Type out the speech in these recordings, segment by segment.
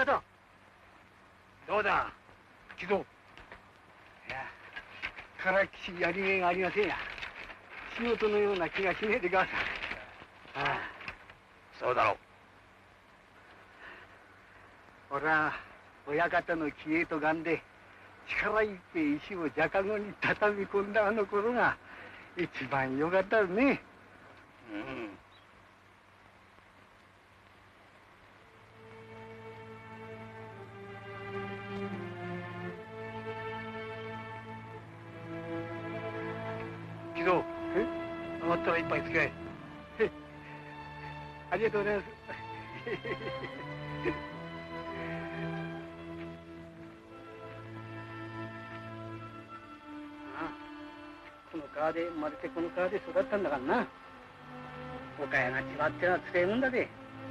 方。どうだ木戸。いや、からきしやりげがありませんや。仕事のような気がしねえでかさ。ああ、そうだろう。俺は親方の気鋭と眼で力いっぺい石をじゃかごに畳み込んだあの頃が一番よかったね。うん。木戸、余ったら一杯つけ。ありがとうございます。この川で生まれてこの川で育ったんだからな。岡谷が違ってのはつれえもんだで。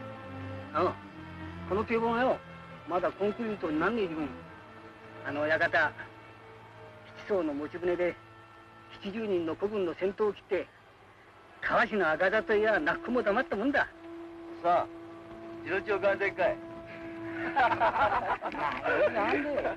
この堤防がよ、まだコンクリートになんねえ時分、あの親方、七艘の持ち船で70人の古軍の先頭を切って、川市の赤座といや泣く子も黙ったもんだ。 さあ、次郎長関連かい。 なんで。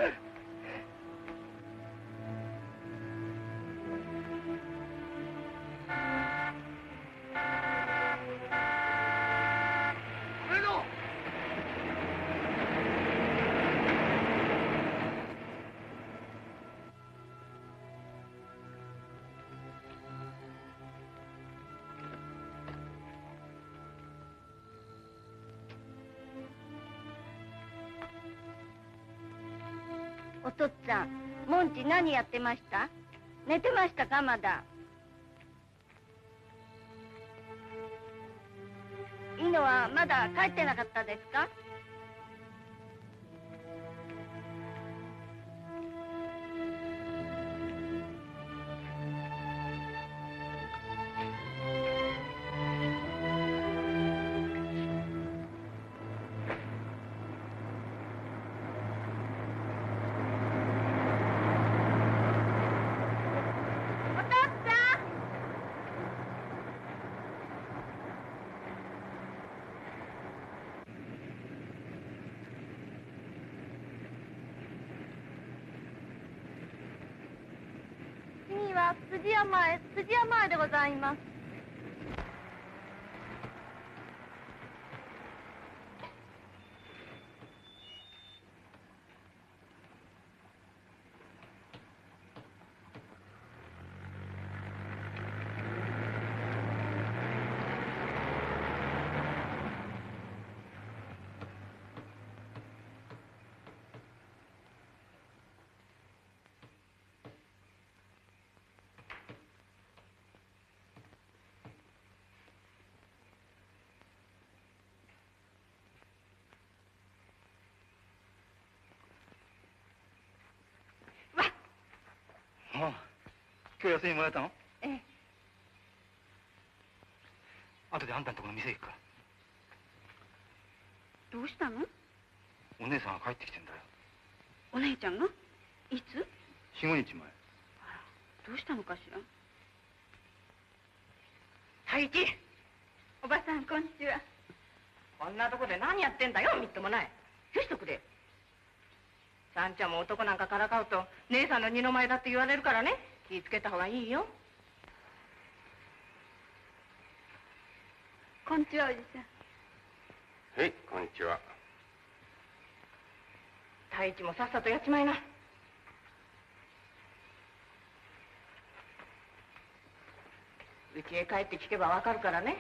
お父っつぁん、モンチ何やってました？寝てましたかまだ？イノはまだ帰ってなかったですか？辻山へでございます。 今日休みもらえたの？ ええ。 後であんたのところの店行くから。 どうしたの？ お姉さんが帰ってきてんだよ。 お姉ちゃんが？いつ ？4、5日前。 どうしたのかしら。太一、おばさんこんにちは。こんなとこで何やってんだよ、みっともない。よしとくれ。さんちゃんも男なんかからかうと姉さんの二の舞だって言われるからね、気ぃつけた方がいいよ。こんにちは、おじさん。 はい、こんにちは。 太一もさっさとやっちまいな。うちへ帰って聞けばわかるからね。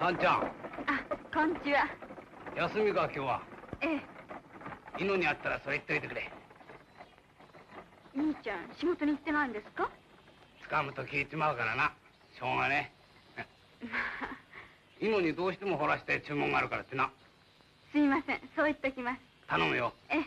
んちゃん。 あ、こんにちは。 休みか今日は。 ええ。 犬に会ったらそれ言っといてくれ。 兄ちゃん、仕事に行ってないんですか？ 掴むと聞いちまうからな。しょうがねえ。犬にどうしても掘らして注文があるからってな。 すいません、そう言っときます。 頼むよ。 ええ。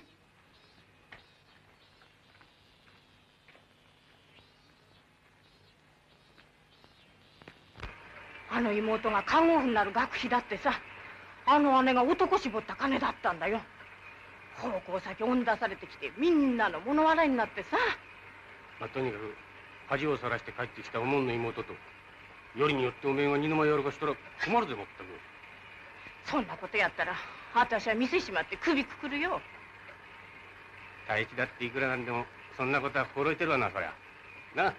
あの妹が看護婦になる学費だってさ、あの姉が男絞った金だったんだよ。奉公先追ん出されてきてみんなの物笑いになってさ。 まあ、とにかく恥をさらして帰ってきたおもんの妹と、よりによっておめえが二の舞やるかしたら困るぜ、まったく。 そんなことやったら私は店しまって首くくるよ。 太一だっていくらなんでもそんなことは心得てるわな、そりゃな。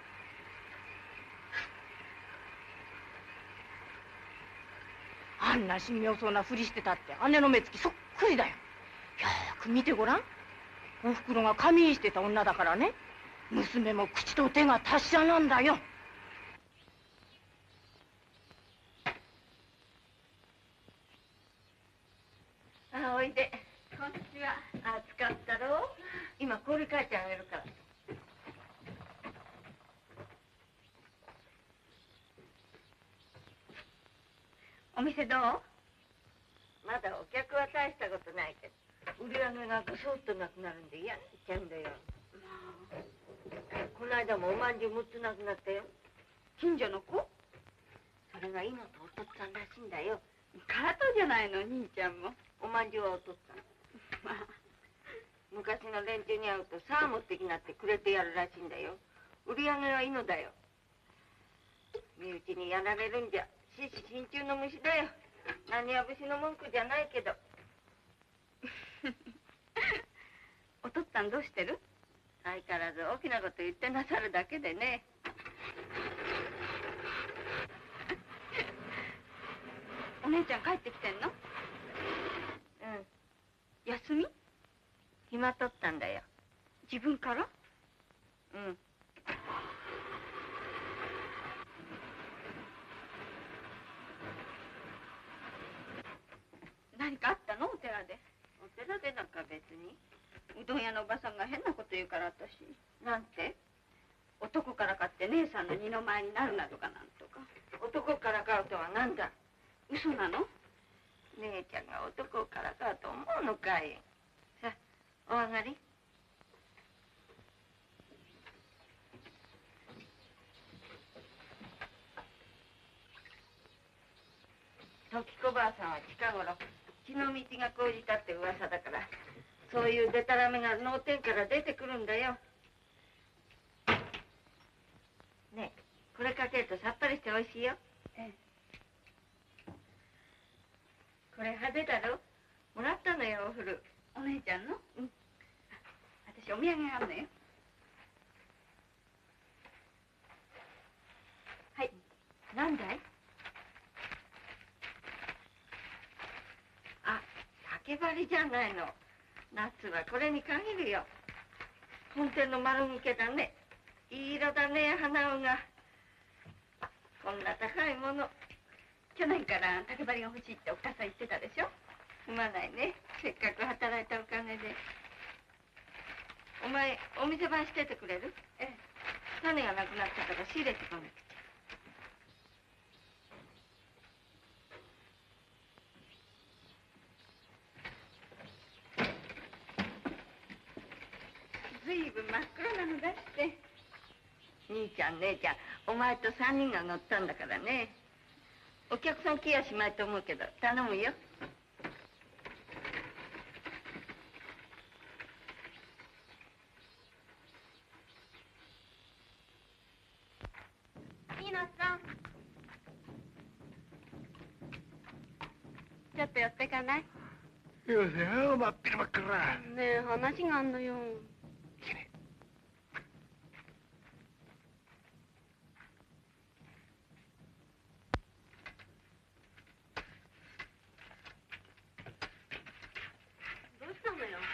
あんな神妙そうなふりしてたって姉の目つきそっくりだよ。よーく見てごらん。おふくろが仮眠してた女だからね。娘も口と手が達者なんだよ。あ、おいで。こんにちは。暑かったろう。今氷かいてあげるから。お店どう？まだお客は大したことないけど、売り上げがぐそっとなくなるんで嫌になっちゃうんだよ。この間もおまんじゅう6つなくなったよ。近所の子？それが今とお父っつぁんらしいんだよ。カートじゃないの、兄ちゃんも。おまんじゅうはお父っつぁん。まあ、昔の連中に会うとさあ持ってきなってくれてやるらしいんだよ。売り上げはいいのだよ。身内にやられるんじゃ獅子心中の虫だよ。何や節の文句じゃないけど。お父っつぁんどうしてる？相変わらず大きなこと言ってなさるだけでね。お姉ちゃん帰ってきてんの？うん。休み？暇取ったんだよ。自分から？うん。何かあったの？お寺で。お寺でなんか別に。うどん屋のおばさんが変なこと言うから私。なんて？男からかって姉さんの二の舞になるなとかなんとか。男からかうとはなんだ？嘘なの？姉ちゃんが男からかうと思うのかい。さあ、お上がり。時子ばあさんは近頃血の道が講じたって噂だから、そういうデタラメが脳天から出てくるんだよ。ねえ、これかけるとさっぱりしておいしいよ。ええ。これ派手だろ？もらったのよ、お古。お姉ちゃんの？うん。私お土産があるのよ。はい。なんだい？あ、竹針じゃないの。夏はこれに限るよ。本店の丸抜けだね。いい色だね、花緒が。こんな高いもの。去年から竹針が欲しいってお母さん言ってたでしょ。すまないね。せっかく働いたお金で。お前、お店番しててくれる？ええ。種がなくなったから仕入れてこない。ずいぶん真っ黒なの出して。兄ちゃん姉ちゃん、お前と3人が乗ったんだからね。お客さん来やしまいと思うけど頼むよ。ニーナさん、ちょっと寄ってかない？ よせよ、真っ昼真っ暗。 ねえ、話があんのよ。 いけねどうしたのよ？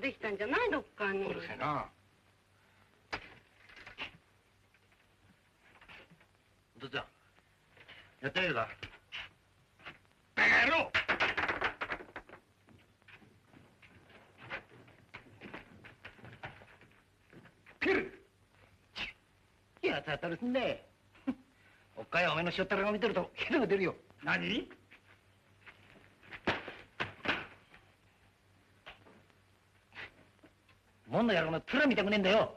できたんじゃないどっかに。 うるせえな。 お父ちゃん、やってみるか。 バカ野郎。ピル。 やつ当たるすんね。おっかいおめえのしょったらが見てるとヘドが出るよ。 何？ 門の野郎の面見たくねえんだよ。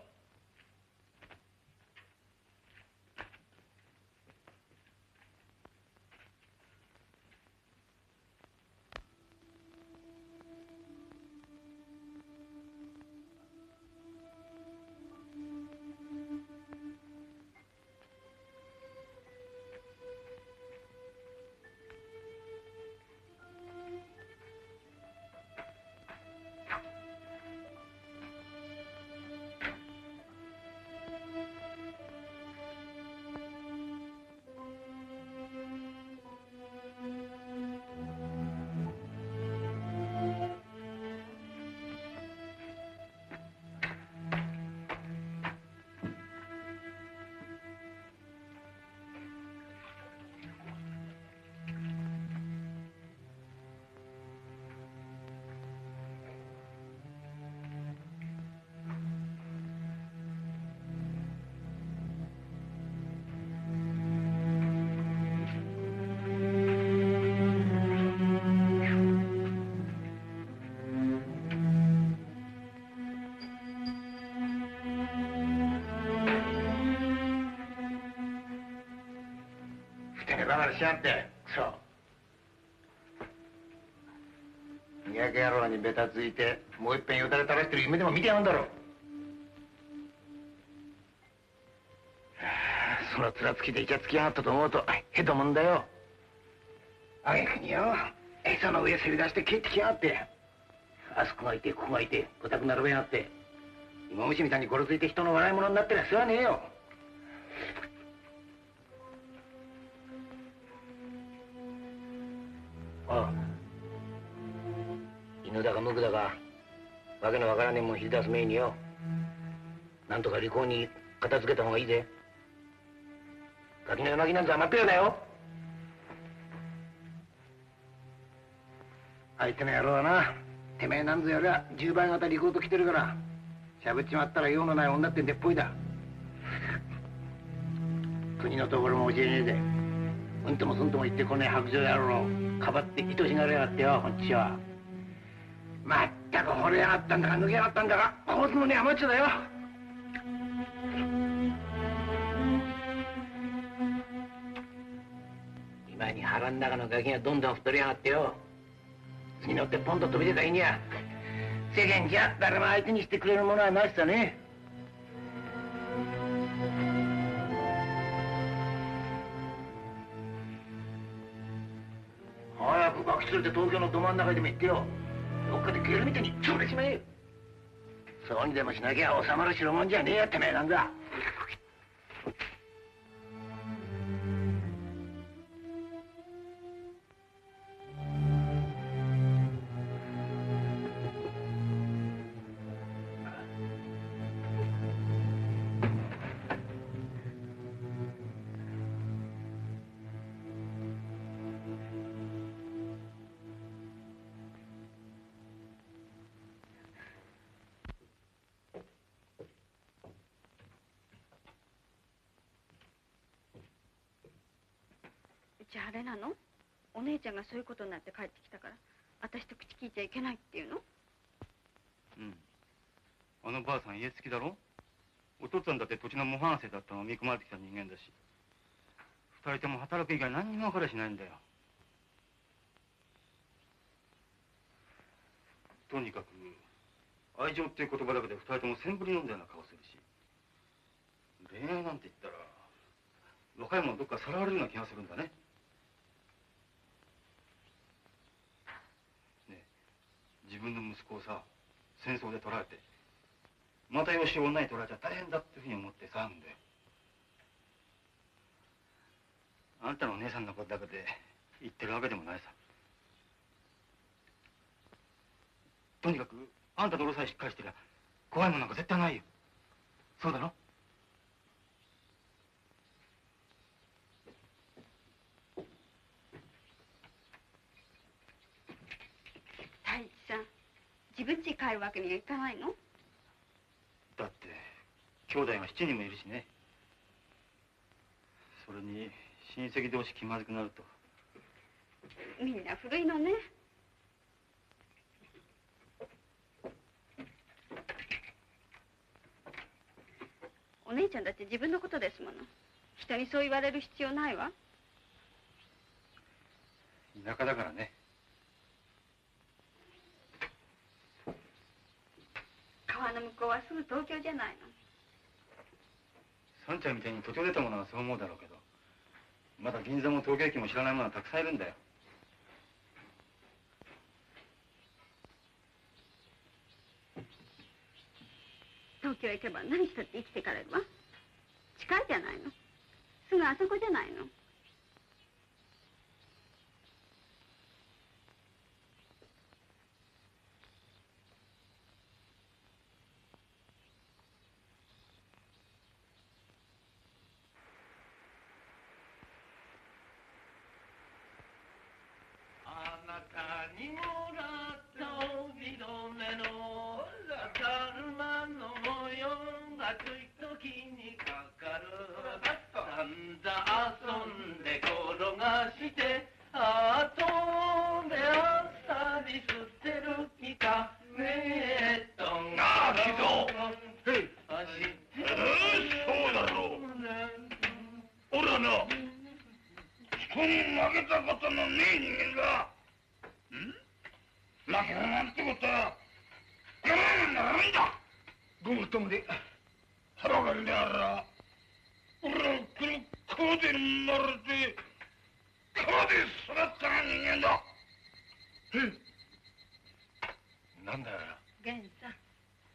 バカにしやがってクソ。三宅野郎にベタついてもういっぺんよだれ垂らしてる夢でも見てやがんだろ。その面つきでイチャつきやがったと思うとヘドもんだよ。あげくによ餌の上せり出して蹴ってきやがって、あそこがいてここがいてごたく並べやがって、芋虫みたいにゴロついて人の笑い物になってりゃ世話ねえよ。ああ、犬だか無垢だかわけのわからねえもん引き出す前によ、なんとか利口に片付けた方がいいぜ。ガキの夜泣きなんざ甘っぺらだよ。相手の野郎はな、てめえなんぞやりゃ10倍方利口と来てるから、しゃぶっちまったら用のない女ってんでっぽいだ。国のところも教えねえで、うんともすんとも言ってこねえ白状野郎かばって愛しがれやがってよ、こっちは。まったく惚れやがったんだか抜けやがったんだか、こうすのに甘っちょだよ。今に腹ん中のガキがどんどん太りやがってよ、次乗ってポンと飛び出た日には世間じゃ誰も相手にしてくれるものはなしさね。早くガキ連れて東京のど真ん中でも行ってよ、どっかでゲルみたいに潰れちまえ。そうにでもしなきゃ収まる代物じゃねえやってめえなんだ。 じゃああれなの？お姉ちゃんがそういうことになって帰ってきたから私と口聞いちゃいけないっていうの？ うん。あのばあさん家付きだろ。お父っつぁんだって土地の模範生だったのが見込まれてきた人間だし、二人とも働く以外何にも分かりゃしないんだよ。とにかく愛情っていう言葉だけで二人ともセンブリ飲んだような顔するし、恋愛なんて言ったら若い者どっかさらわれるような気がするんだね。ねえ、自分の息子をさ戦争で取られてまた養子を女に取られちゃ大変だってふうに思って騒ぐんだよ。あんたのお姉さんのことだけで言ってるわけでもないさ。とにかくあんたと俺さえしっかりしてりゃ怖いもんなんか絶対ないよ。そうだろ？ 太一さん、自分家帰るわけにはいかないの？ だって兄弟が7人もいるしね。それに親戚同士気まずくなると。 みんな古いのね。お姉ちゃんだって自分のことですもの。人にそう言われる必要ないわ。 田舎だからね。 川の向こうはすぐ東京じゃないの。 サンちゃんみたいに途中出た者はそう思うだろうけど、まだ銀座も東京駅も知らない者はたくさんいるんだよ。 東京へ行けば何したって生きていかれるわ。近いじゃないの。すぐあそこじゃないの。 あなたにもらった帯留めのだるまの模様がつい時にかかる。さんざ遊んで転がしてあとであっさり捨てる気かねえとなあ木戸。そうだろう。俺はな人に負けたことのねえ人間だ。負けるなんてことは我慢ならないんだ。ごもっともで腹がりであら俺はこの川で生まれて川で育った人間だ。なんだよ。 源さん。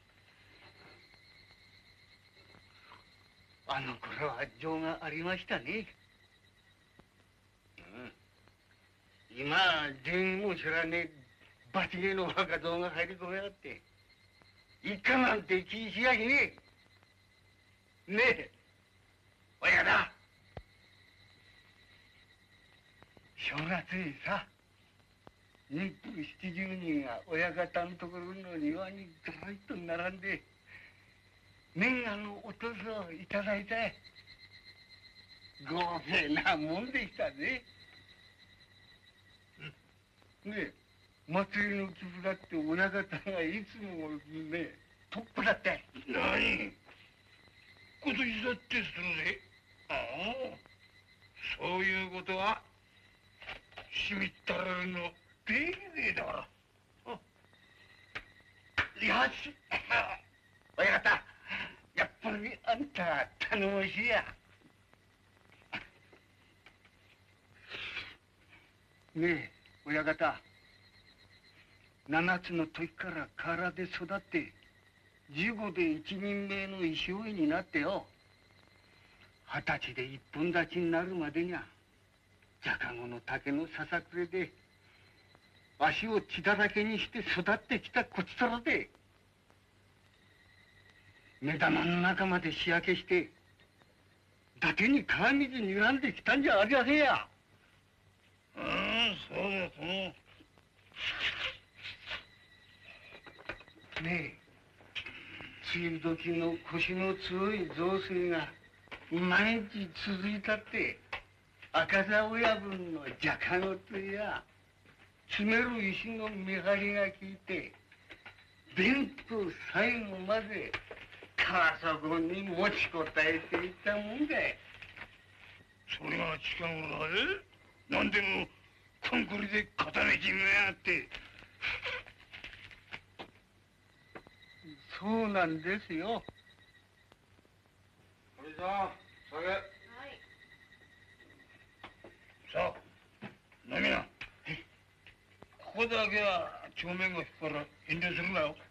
あの頃は情がありましたね。今全員も知らねえバチゲの若造が入り込めやって一家なんて気にしやしねえ。ねえ親だ。正月にさ日本70人が親方のところの庭にずらっと並んで年賀のおとすをいただいたい。豪勢なもんでしたね。ねえ祭りの寄付だって親方がいつもねトップだって。 何今年だってするぜ。ああそういうことはしみったれるの礼儀だから。 よし親方やっぱりあんた頼もしいや。ねえ親方7つの時から河原で育って15で一人前の石追いになってよ20歳で一本立ちになるまでにはじゃがごの竹のささくれで足を血だらけにして育ってきたこちとらで目玉の中まで仕焼けして伊達に川水睨んできたんじゃありませんや。 そうですね。 ねえ梅雨時の腰の強い雑炊が毎日続いたって赤座親分のじゃかごとや詰める石の見張りが効いて弁当最後まで川底に持ちこたえていったもんだい。 それが近頃だぜ。何でもコンクリで固め決めやがって。 そうなんですよ。 堀さん酒。はい。 さあ飲みな。ここだけは帳面が引くから遠慮するなよ。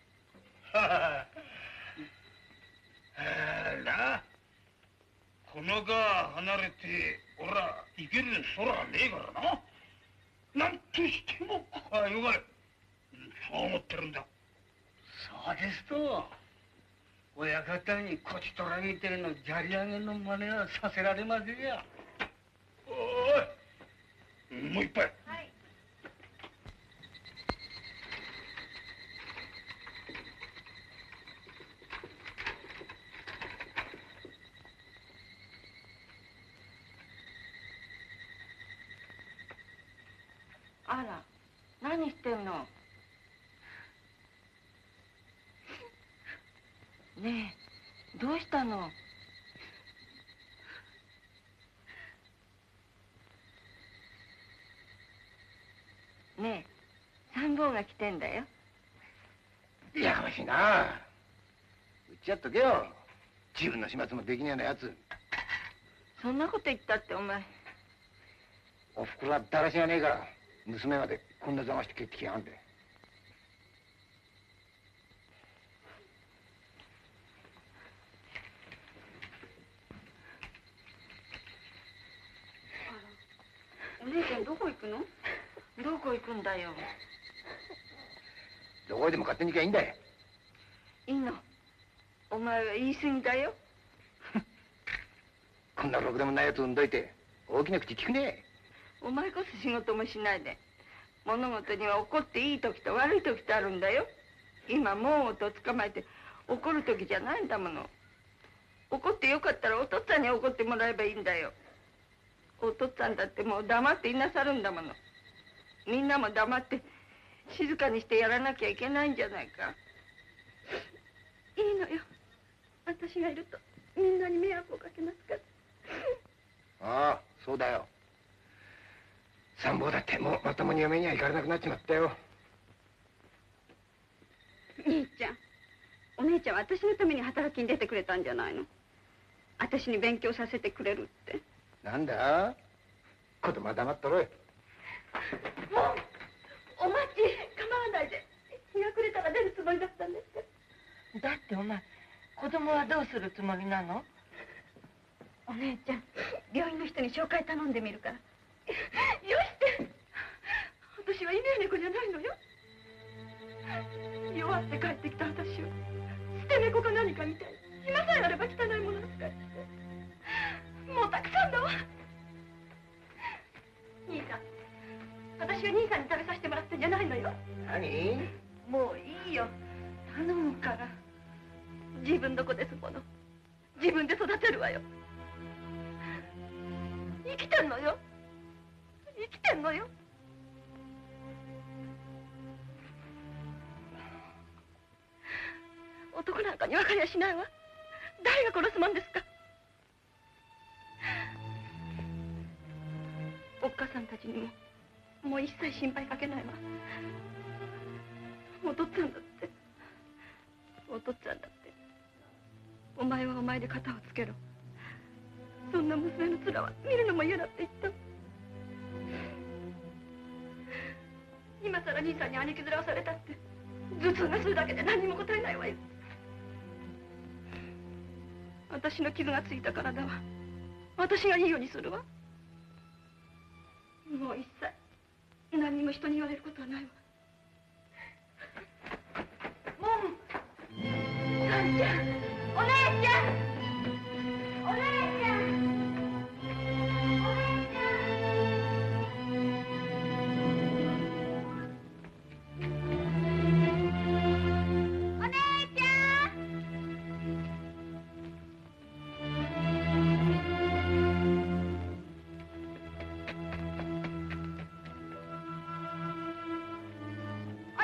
なこの川離れて俺ら行ける空はねえからな。なんとしてもここはよがれ。そう思ってるんだ。 ですと親方にこちとらげてのじゃり上げの真似はさせられませんや。 おい、もう一杯。 はい。あら、何してんの？ねえ、どうしたの？ねえ、参謀が来てんだよ。 やかましいな。うっちゃっとけよ。自分の始末もできねえようなやつ。 そんなこと言ったってお前。 おふくろはだらしがねえから娘までこんなざまして帰ってきやがんで。 お姉ちゃんどこ行くの？ どこ行くんだよ。 どこへでも勝手に行きゃいいんだよ。 いいの。お前は言い過ぎだよ。 こんなろくでもないやつ産んどいて大きな口聞くねお前こそ仕事もしないで。物事には怒っていい時と悪い時とあるんだよ。今門をと捕まえて怒る時じゃないんだもの。怒ってよかったらお父っつぁんに怒ってもらえばいいんだよ。お父っつぁんだってもう黙っていなさるんだもの。みんなも黙って静かにしてやらなきゃいけないんじゃないか。 いいのよ。私がいるとみんなに迷惑をかけますから。 ああ、そうだよ。参謀だってもうまともに嫁には行かれなくなっちまったよ。 兄ちゃん、お姉ちゃんは私のために働きに出てくれたんじゃないの？私に勉強させてくれるって。 なんだ？子供は黙っとろい。 もうお待ち、構わないで。日が暮れたら出るつもりだったんですか？ だってお前子供はどうするつもりなの？ お姉ちゃん、病院の人に紹介頼んでみるから。よして。私はいねえ猫じゃないのよ。弱って帰ってきた私を捨て猫か何かみたいに今さえあれば汚いもの扱いしてもうたくさんだわ。兄さん、私は兄さんに食べさせてもらってんじゃないのよ。 何？ もういいよ、頼むから。 自分の子ですもの。自分で育てるわよ。生きてんのよ。生きてんのよ。男なんかに分かりゃしないわ。誰が殺すもんですか。おっかさんたちにもう一切心配かけないわ。お父っつぁんだってお父っつぁんだってお前はお前で肩をつけろ。そんな娘の面は見るのも嫌だって言った。今さら兄さんに兄貴面をされたって頭痛がするだけで何にも答えないわよ。私の傷がついた体は私がいいようにするわ。もう一切何にも人に言われることはないわ。もんさんちゃん、お姉ちゃん、お姉ちゃん、お姉ちゃん、お姉ちゃん。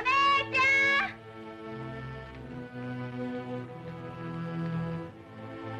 お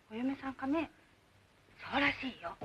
お嫁さんかね。そうらしいよ。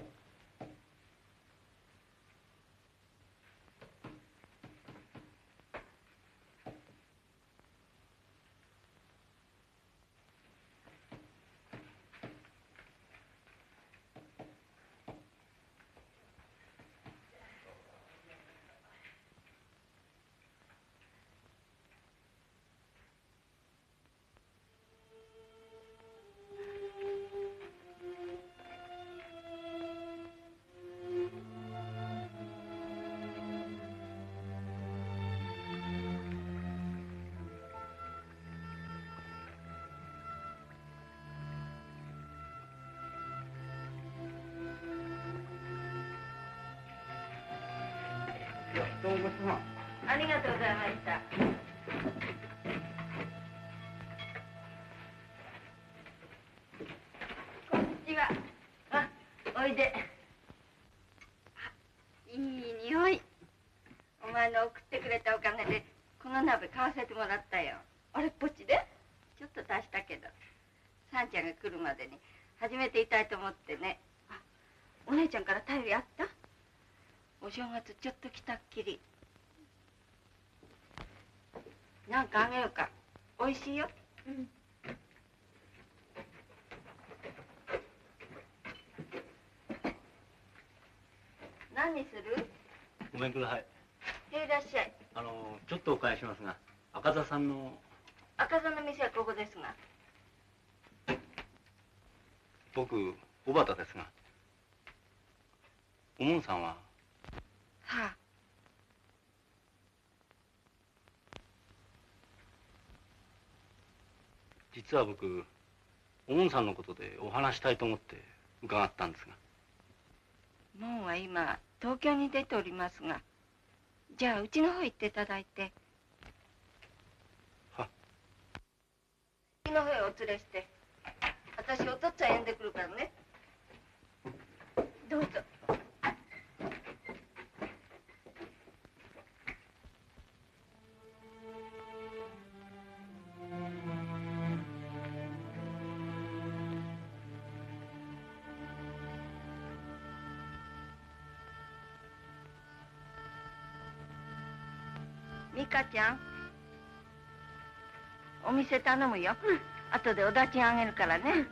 どうもごちそうさま。 ありがとうございました。こんにちは。あ、おいで。いい匂い。お前の送ってくれたおかげでこの鍋買わせてもらったよ。あれっぽっちでちょっと足したけど、さんちゃんが来るまでに始めていたいと思ってね。あ、お姉ちゃんから頼りあった？お正月ちょっと来たっきり。なんかあげようか。おいしいよ。うん。何にする？ ごめんください。 へいらっしゃい。 ちょっとお伺いしますが、赤座さんの。 赤座の店はここですが。 僕、小畑ですが。おもんさんは。 はあ。 実は僕、おもんさんのことでお話したいと思って伺ったんですが。 もんは今東京に出ておりますが、じゃあうちの方行っていただいて。 は。 うちの方へお連れして、私お父っつぁん呼んでくるからね。どうぞ。美香ちゃん、お店頼むよ。後でお駄賃あげるからね。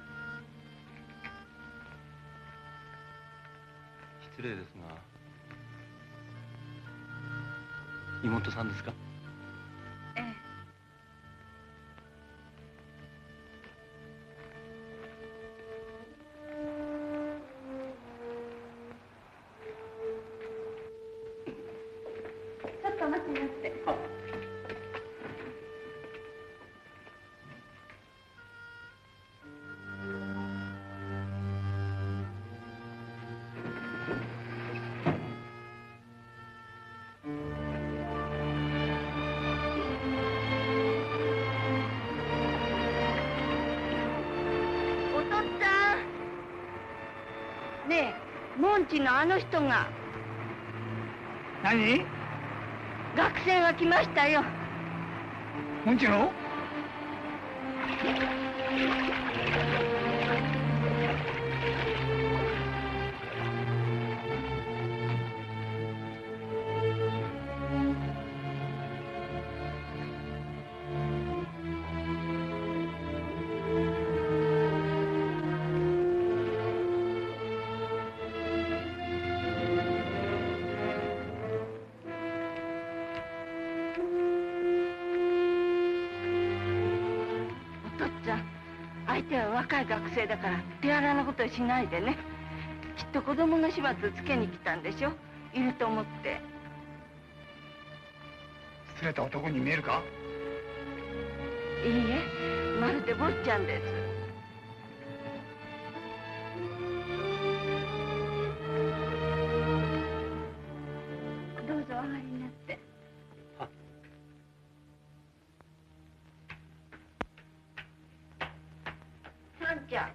失礼ですが、妹さんですか？ ええ。ちょっと待ってなって。ねえ、モンチのあの人が。 何？ 学生が来ましたよ。 もんちの？ 相手は若い学生だから手荒なことしないでね。きっと子供の始末つけに来たんでしょ。いると思って。 連れた男に見えるか？ いいえ、まるで坊ちゃんです。どうぞお入りになって。さんちゃん、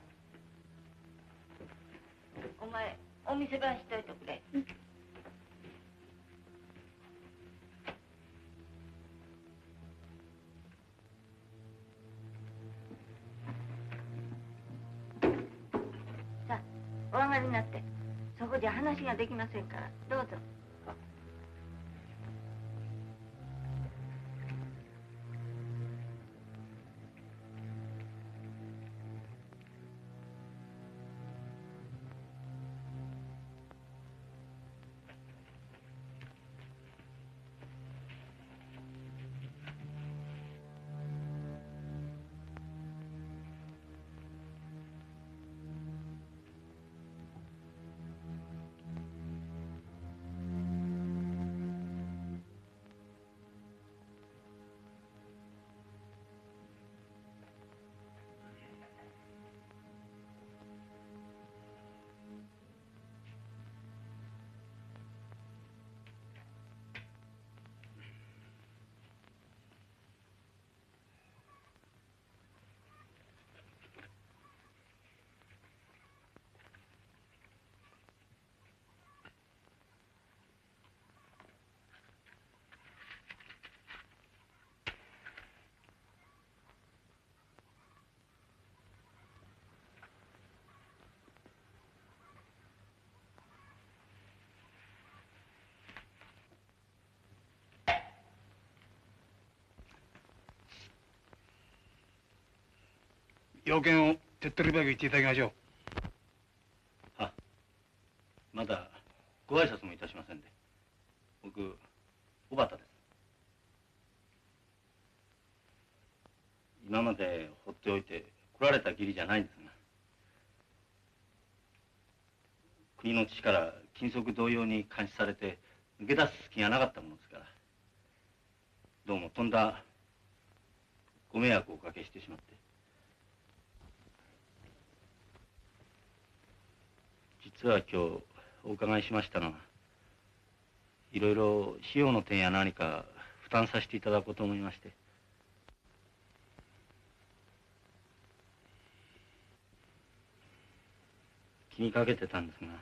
お前お店番しといてくれ。うん。 お上がりになって。そこじゃ話ができませんから、どうぞ。 要件を手っ取り早く言っていただきましょう。 あ、まだご挨拶もいたしませんで。僕、小畑です。今まで放っておいて来られた義理じゃないんですが、国の父から禁足同様に監視されて抜け出す気がなかったものですから、どうもとんだご迷惑をおかけしてしまって。実は今日お伺いしましたのは、いろいろ費用の点や何か負担させていただこうと思いまして。気にかけてたんですが、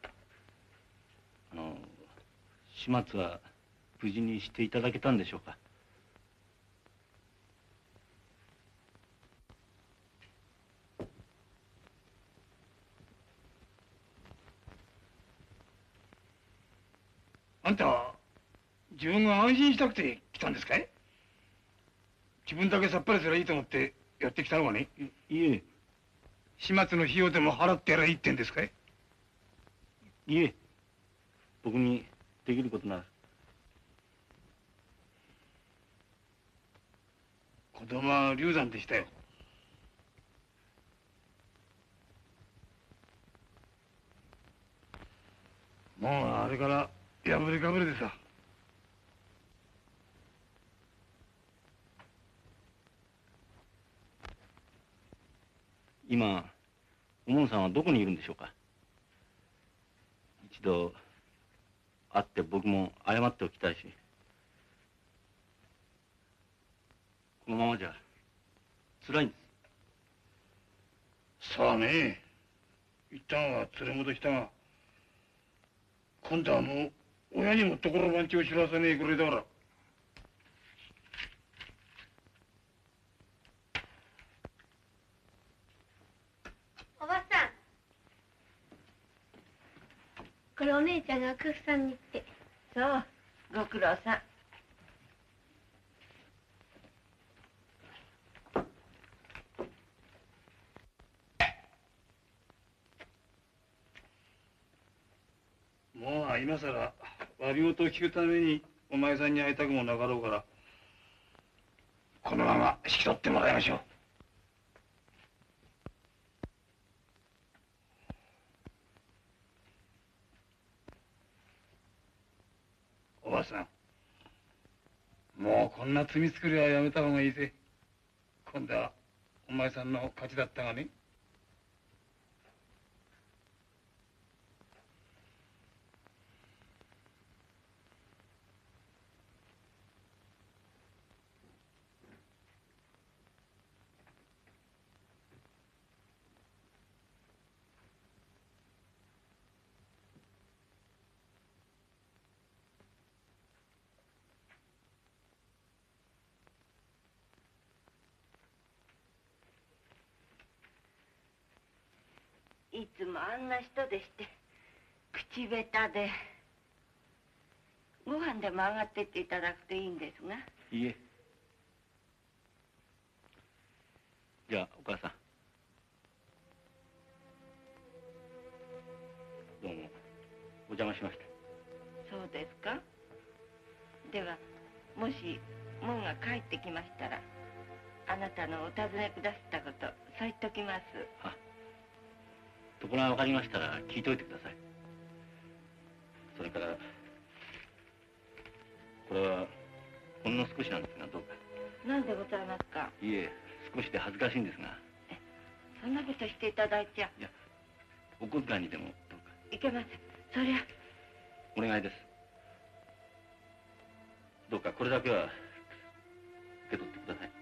始末は無事にしていただけたんでしょうか。 あんたは自分が安心したくて来たんですかい？自分だけさっぱりすればいいと思ってやってきたのがね。 いえ。 始末の費用でも払ってやればいいってんですかい？ いえ。僕にできることなら。 子供は流産でしたよ。もうあれから破れかぶれでさ。 今、おもんさんはどこにいるんでしょうか。一度会って僕も謝っておきたいし、このままじゃ辛いんです。 さあね、一旦は連れ戻したが、今度はもう親にもところばんちを知らせねえくらいだから。 おばさん、これお姉ちゃんが赤福さんにって。 そう、ご苦労さん。 もう今さら詫び事を聞くためにお前さんに会いたくもなかろうから、このまま引き取ってもらいましょう。おばさん、もうこんな罪作りはやめた方がいいぜ。今度はお前さんの勝ちだったがね。 いつもあんな人でして口下手で。ご飯でも上がってっていただくといいんですが。 いいえ。じゃあお母さん、どうもお邪魔しました。 そうですか。ではもし門が帰ってきましたら、あなたのお尋ねくださったことそう言っときます。 あ、ところが分かりましたら聞いといてください。それからこれはほんの少しなんですが、どうか。 何でございますか。 いえ、少しで恥ずかしいんですが。 そんなことしていただいちゃ。 いや、お小遣いにでもどうか。 いけません。そりゃお願いです。どうかこれだけは受け取ってください。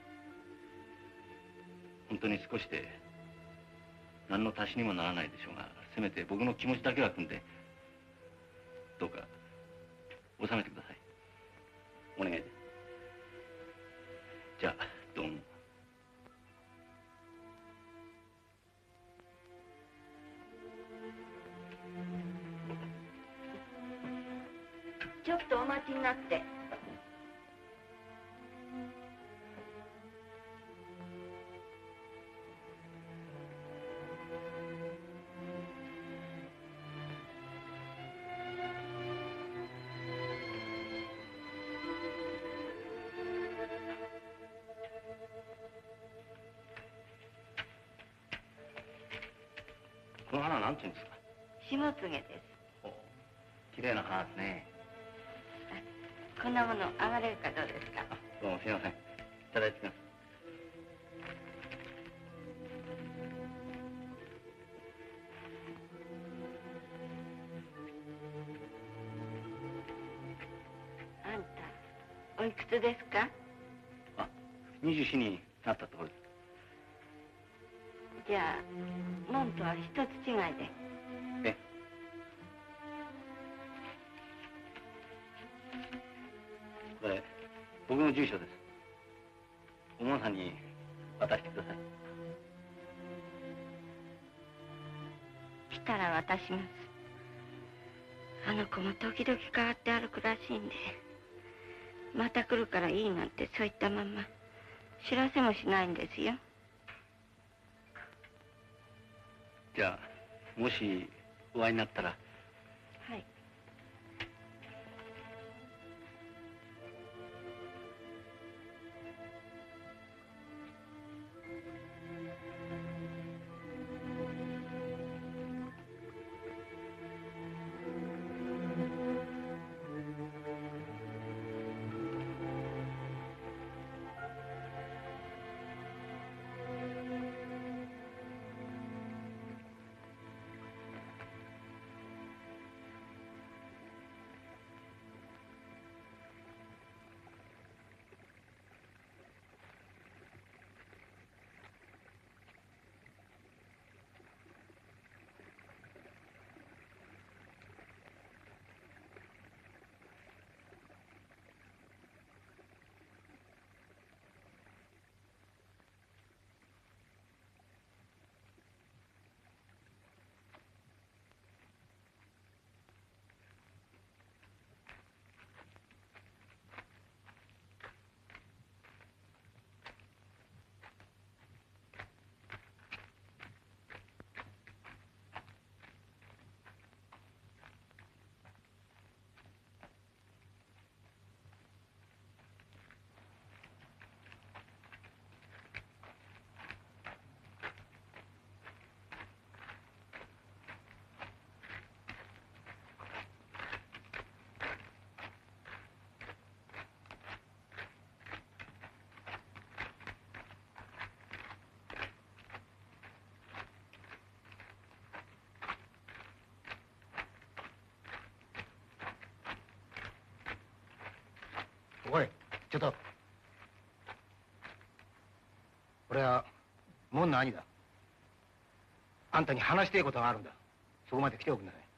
本当に少しで何の足しにもならないでしょうが、せめて僕の気持ちだけは汲んでどうか収めてください。お願いです。じゃあどうも。 ちょっとお待ちになって。 この花は何て言うんですか。 下告げです。 綺麗な花ですね。 こんなもの上がれるかどうですか。 どうもすみません。いただいてきます。 あんたおいくつですか。 あ、24になったところです。 じゃあ門とは一つ違いで。 え、これ僕の住所です。おもんさんに渡してください。 来たら渡します。あの子も時々変わって歩くらしいんで、また来るからいいなんてそう言ったまま知らせもしないんですよ。 じゃあもしお会いになったら。 はい。 おい、ちょっと。俺は門の兄だ。あんたに話したいことがあるんだ。そこまで来ておくんなさい。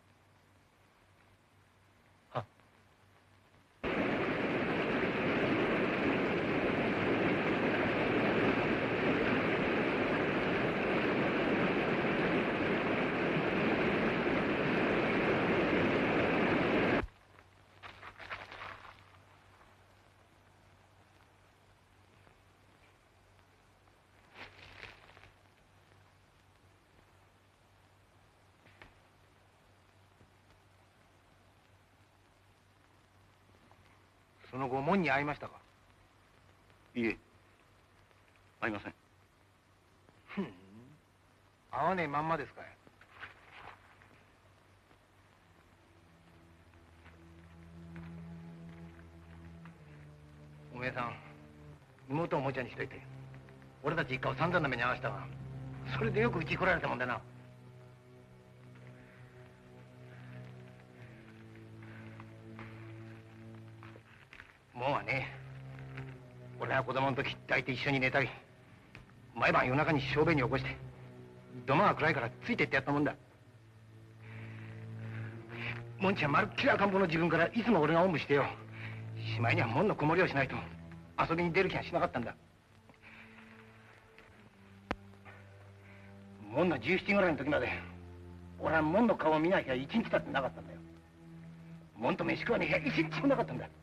その後門に会いましたか？ いえ、会いません。 会わねえまんまですかい。おめえさん、妹をおもちゃにしといて俺たち一家を散々な目に遭わしたが、それでよくうちに来られたもんだな。もうはね、俺が子供の時抱いて一緒に寝たり、毎晩夜中に小便に起こして土間が暗いからついてってやったもんだ。もんちゃんまるっきり赤ん坊の自分からいつも俺がおんぶしてよ、しまいには門の子守りをしないと遊びに出る気がしなかったんだ。門の17ぐらいの時まで俺は門の顔を見なきゃ一日だってなかったんだよ。門と飯食わねえきゃ一日もなかったんだ。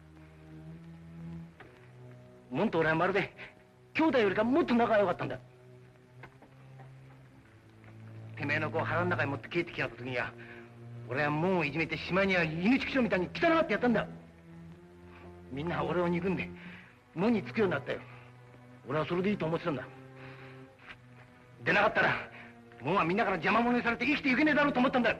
門と俺はまるで兄弟よりかもっと仲が良かったんだ。てめえの子を腹の中に持って帰ってきやった時には俺は門をいじめてしまいには犬畜生みたいに汚がってやったんだ。みんな俺を憎んで門につくようになったよ。俺はそれでいいと思ってたんだ。でなかったら門はみんなから邪魔者にされて生きていけねえだろうと思ったんだよ。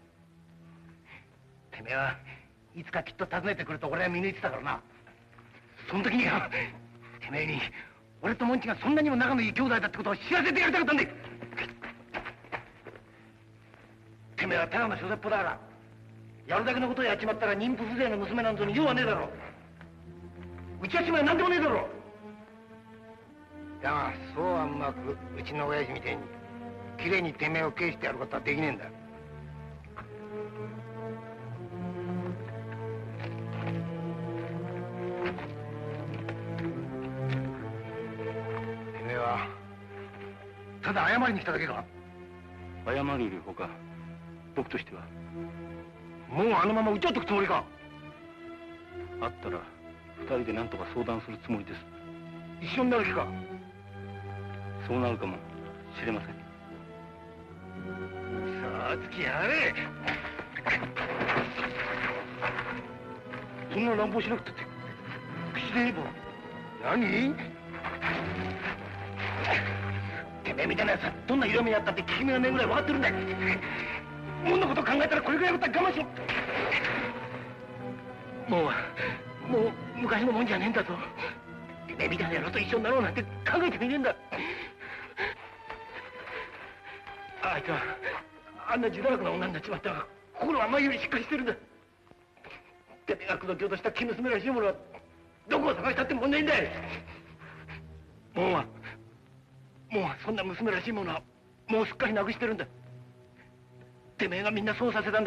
てめえはいつかきっと訪ねてくると俺は見抜いてたからな。その時にはてめえに俺とモンチがそんなにも仲のいい兄弟だってことを知らせてやりたかったんだよ。てめえはただの小説っぽだから、やるだけのことをやっちまったら妊婦風情の娘なんぞに用はねえだろう。うちはしまいなんでもねえだろう。だがそうはうまくうちの親父みたいにきれいにてめえを返してやることはできねえんだ。てめえはただ謝りに来ただけか？ 謝るよりほか僕としては。 もうあのまま撃ちゃっとくつもりか？ 会ったら二人で何とか相談するつもりです。 一緒になる気か？ そうなるかもしれません。 さあ付きやがれ。そんな乱暴しなくたって口で言えば。何？てめえみたいなやつはどんな色目やったって効き目がねえぐらい分かってるんだよ。門のこと考えたらこれぐらいのことは我慢しろ。もう昔のもんじゃねえんだぞ。てめえみたいな野郎と一緒になろうなんて考えてみねえんだ。あいつはあんな自堕落な女になっちまったが心は前よりしっかりしてるんだ。てめえが口説き落とした生娘らしいものはどこを探したって問題ないんだよ。もうそんな娘らしいものはもうすっかりなくしてるんだ。てめえがみんなそうさせたんだ。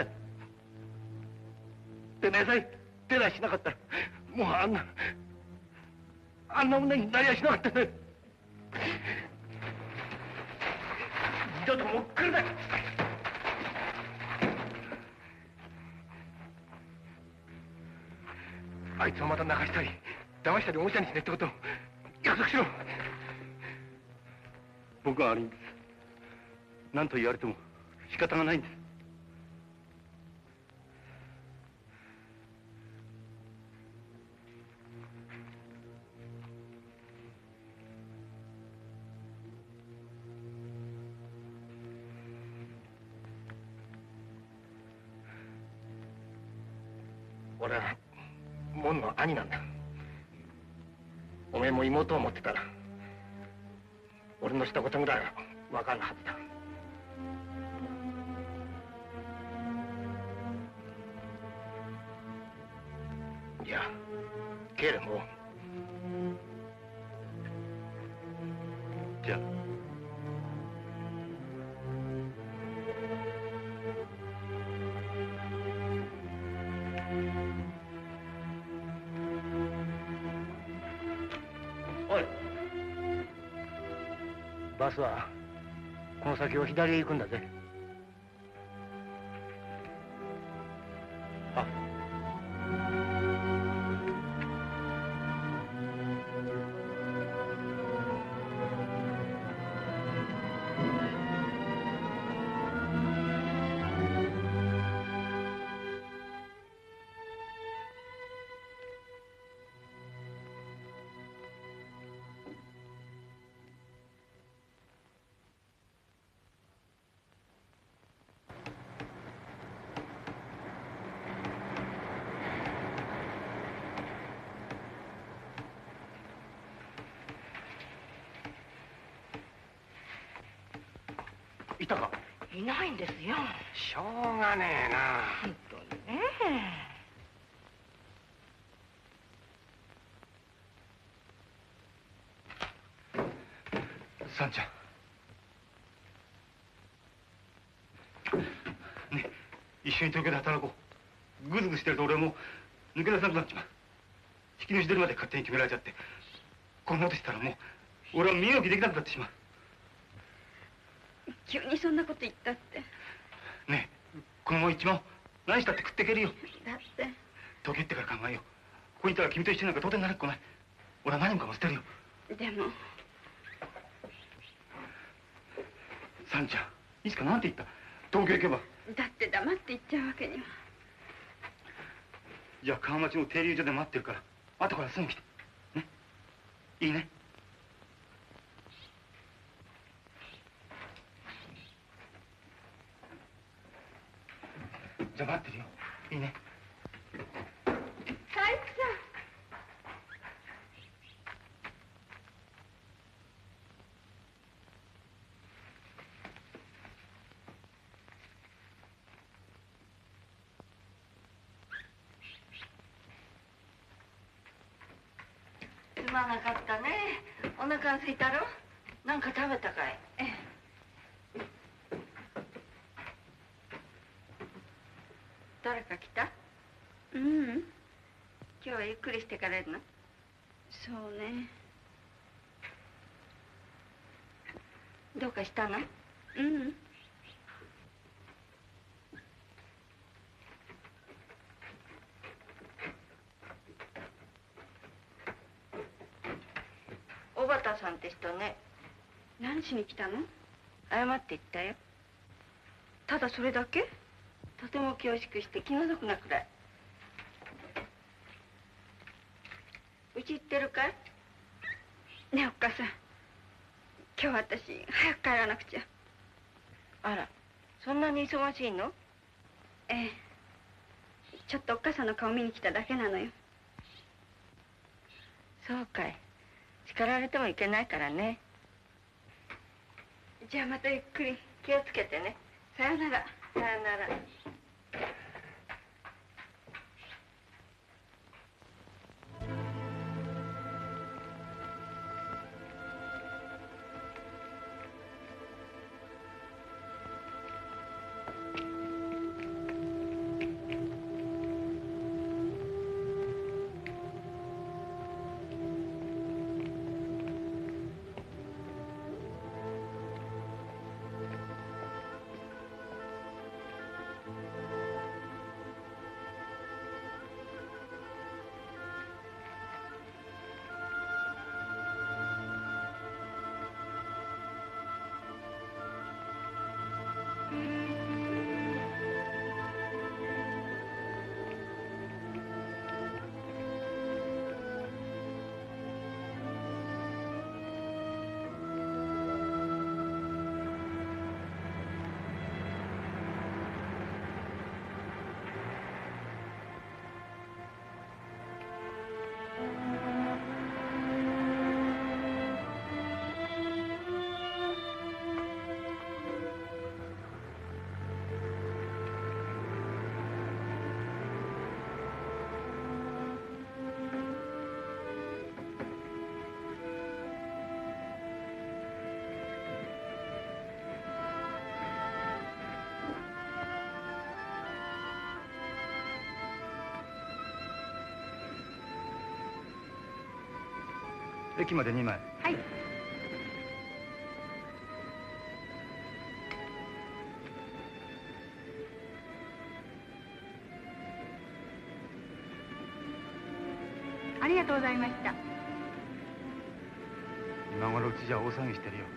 てめえさえ出ないしなかったらもうあんな女になりゃしなかったんだよ。二度ともう来るな。あいつをまた泣かしたり騙したりおもちゃにしねえってことを約束しろ。 僕は悪いんです。何と言われても仕方がないんです。 俺は門の兄なんだ。おめえも妹を持ってたら俺のしたことぐらいは分かるはずだ。いやけれもじゃあ。 おい、バスはこの先を左へ行くんだぜ。あ、 いたか？ いないんですよ。 しょうがねえな。 本当にね。 さんちゃん。ね、一緒に東京で働こう。ぐずぐずしてると俺はもう抜け出せなくなっちまう。引き主出るまで勝手に決められちゃって。こんなことしたらもう俺は身動きできなくなってしまう。 急にそんなこと言ったって。 ねえ、このまま一番何したって食っていけるよ。 だって東京行ってから考えよう。ここにいたら君と一緒になんか到底なれっこない。俺は何もかも捨てるよ。 でもさんちゃん、いつかなんて言った？東京行けば。 だって黙って行っちゃうわけには。 じゃあ川町の停留所で待ってるから後からすぐ来てね。いいね。じゃあ待ってるよ。いいね。 海部さん。 すまなかったね。お腹空いたろ？なんか食べたかい？誰か来た？ うん。 今日はゆっくりしてからやるの？ そうね。 どうかしたの？ うん。 小畑さんって人ね。 何しに来たの？ 謝って言ったよ。 ただそれだけ？ とても恐縮して気の毒なくらい。うち行ってるかい？ ねえおっかさん、今日私早く帰らなくちゃ。 あら、そんなに忙しいの？ ええ、ちょっとおっかさんの顔見に来ただけなのよ。 そうかい。叱られてもいけないからね。 じゃあまたゆっくり。 気をつけてね。 さよなら。 さよなら。 駅まで2枚。 はい。ありがとうございました。 今頃うちじゃ大騒ぎしてるよ。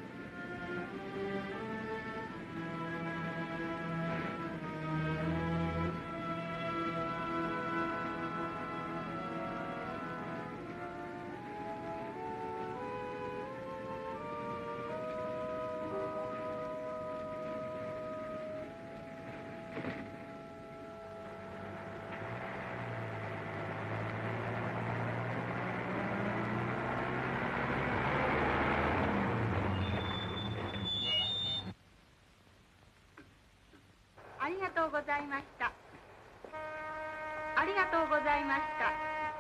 とうございました。ありがとうございました。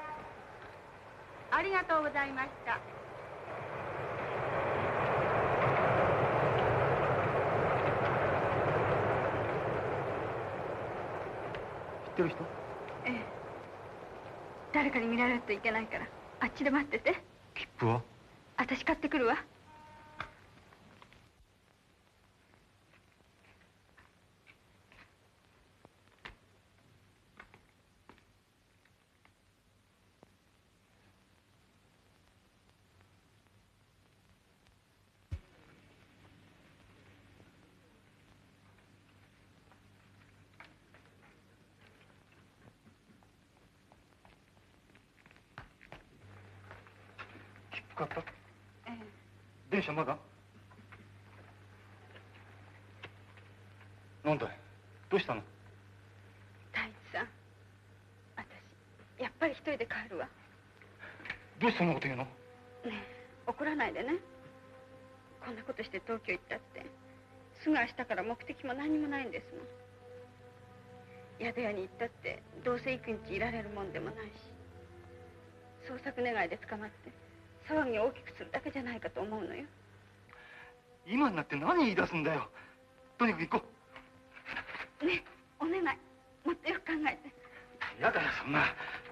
ありがとうございました。 知ってる人？ ええ。誰かに見られるといけないからあっちで待ってて。 切符は？ 私買ってくるわ。 切符買った？ ええ。 電車まだ？なんだい？どうしたの？ 太一さん、私やっぱり一人で帰るわ。 どうしてそんなこと言うの？ ねえ、怒らないでね。こんなことして東京行ったってすぐ明日から目的も何にもないんですもん。宿屋に行ったってどうせ幾日いられるもんでもないし、捜索願いで捕まって騒ぎを大きくするだけじゃないかと思うのよ。 今になって何言い出すんだよ。とにかく行こねえ、お願い、もっとよく考えて。 う。やだよそんな。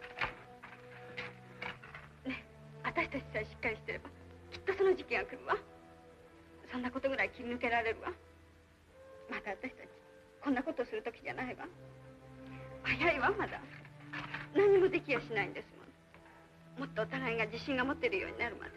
ねえ、私たちさえしっかりしてればきっとその時期が来るわ。そんなことぐらい切り抜けられるわ。まだ私たちこんなことする時じゃないわ。早いわ、まだ何もできやしないんですもん。もっとお互いが自信が持てるようになるまで。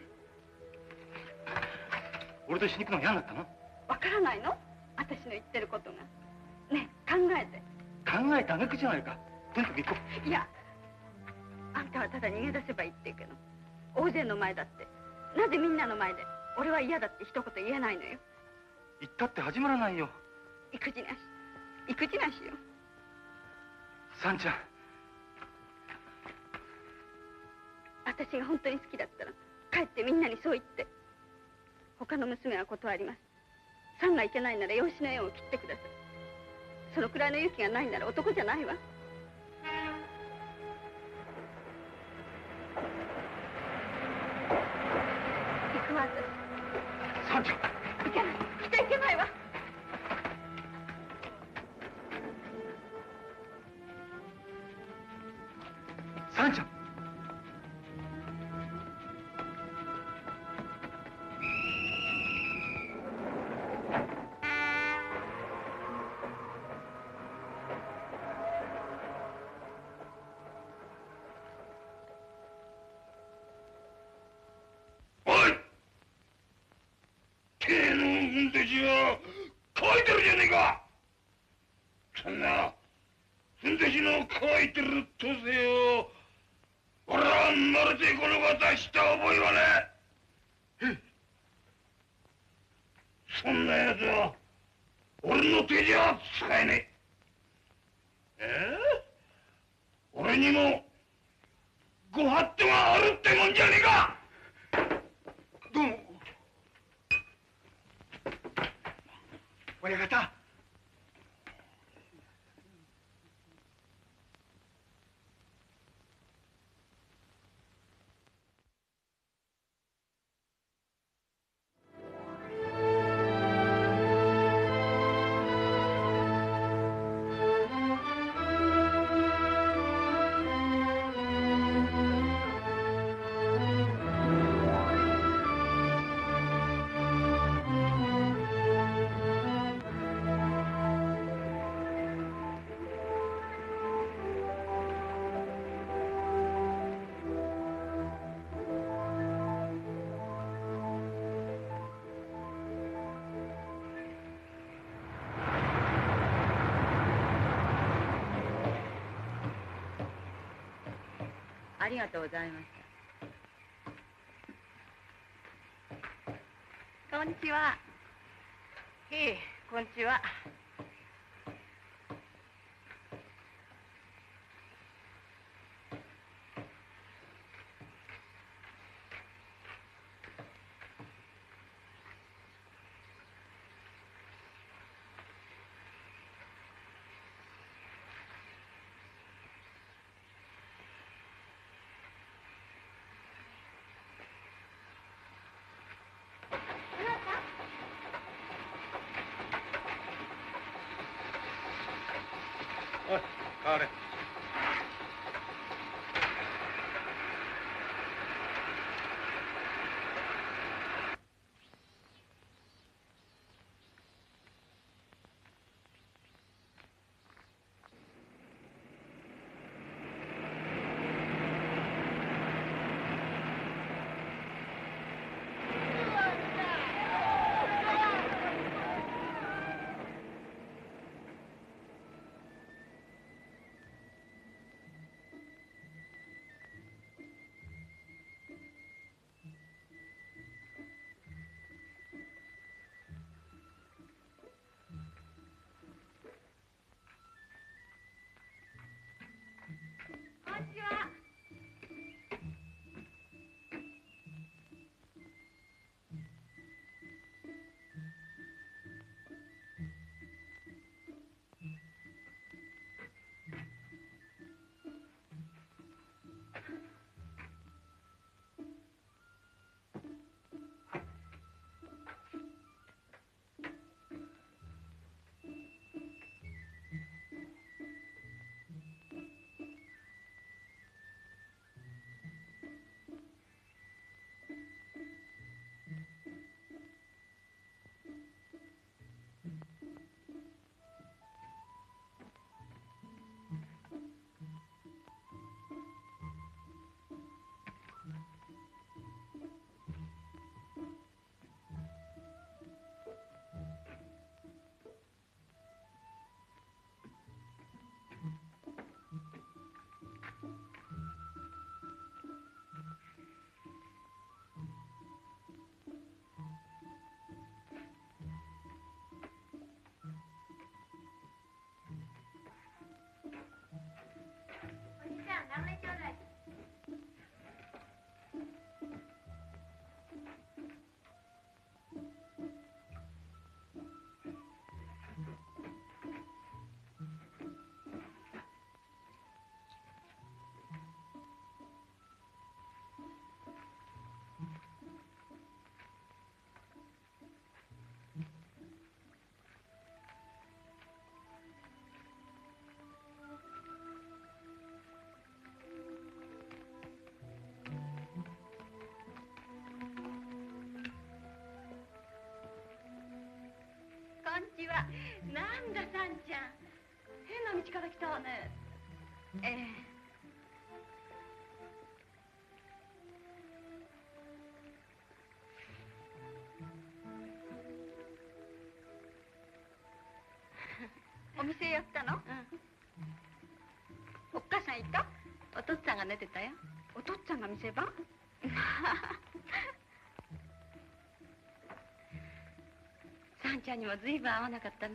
俺と一緒に行くのが嫌になったの？ わからないの、私の言ってることが。ねえ、考えて。 考えてあげくじゃないか。とにかく行こう。 いや、あんたはただ逃げ出せばいいって言うけど、大勢の前だってなぜみんなの前で俺は嫌だって一言言えないのよ。 行ったって始まらないよ。 育児なし、育児なしよ。 さんちゃん。 私が本当に好きだったら帰ってみんなにそう言って。他の娘は断ります。さんがいけないなら養子の縁を切ってください。そのくらいの勇気がないなら男じゃないわ。行くわ、私。 さんちゃん。 いけない、来ちゃいけないわ。 さんちゃん。 おい！手の運転手は書いてるじゃねえか。そんな運転手の書いてるとせよ。俺はまるでこの方した覚えはねえ。そんなやつは俺の手じゃ使えねえ。俺にもご法度があるってもんじゃねえか。 どうも。親方。 ありがとうございました。こんにちは。へえ、こんにちは。 おい代われ。 こんにちは。なんださんちゃん、変な道から来たわね。お店やったの？おっかさんいた？ お父っつぁんが寝てたよ。 お父っつぁんが店番？ さんちゃんにもずいぶん会わなかったね。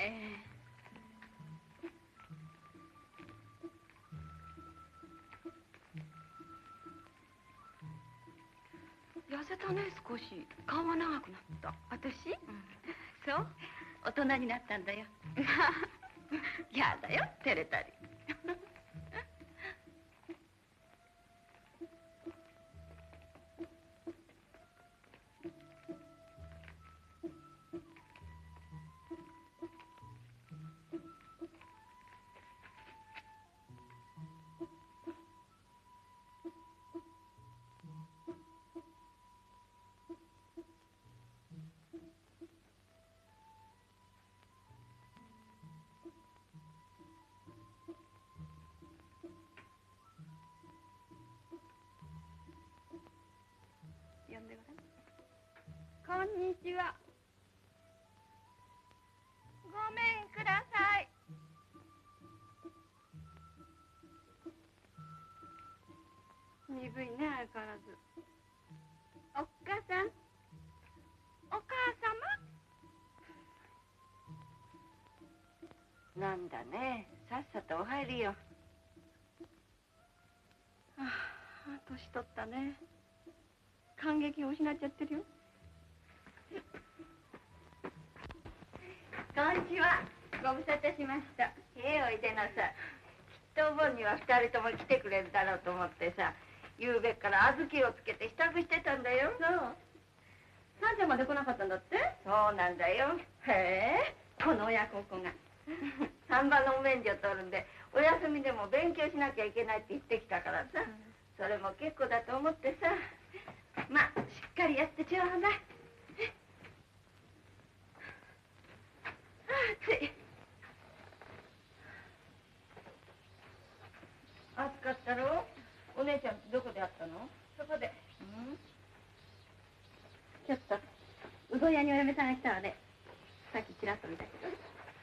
痩せたね、少し。顔が長くなった。私？ そう、大人になったんだよ。やだよ、照れたり。 呼んでごらん。こんにちは。ごめんください。鈍いね、相変わらず。おっかさん、お母様。 なんだね、さっさとお入りよ。 年取ったね。感激を失っちゃってるよ。 こんにちは。ご無沙汰しました。おいでなさい。きっとお盆には2人とも来てくれるだろうと思ってさ、ゆうべから小豆をつけて支度してたんだよ。そう。 さんちゃんまで来なかったんだって？ そうなんだよ。 へえ、この親孝行が。 3番の免許取るんでお休みでも勉強しなきゃいけないって言ってきたからさ、それも結構だと思ってさ、まあしっかりやってちょうだい。暑い。暑かったろ。お姉ちゃんどこで会ったの？そこで。 ちょっとうどん屋にお嫁さんが来たわね。さっきちらっと見たけど。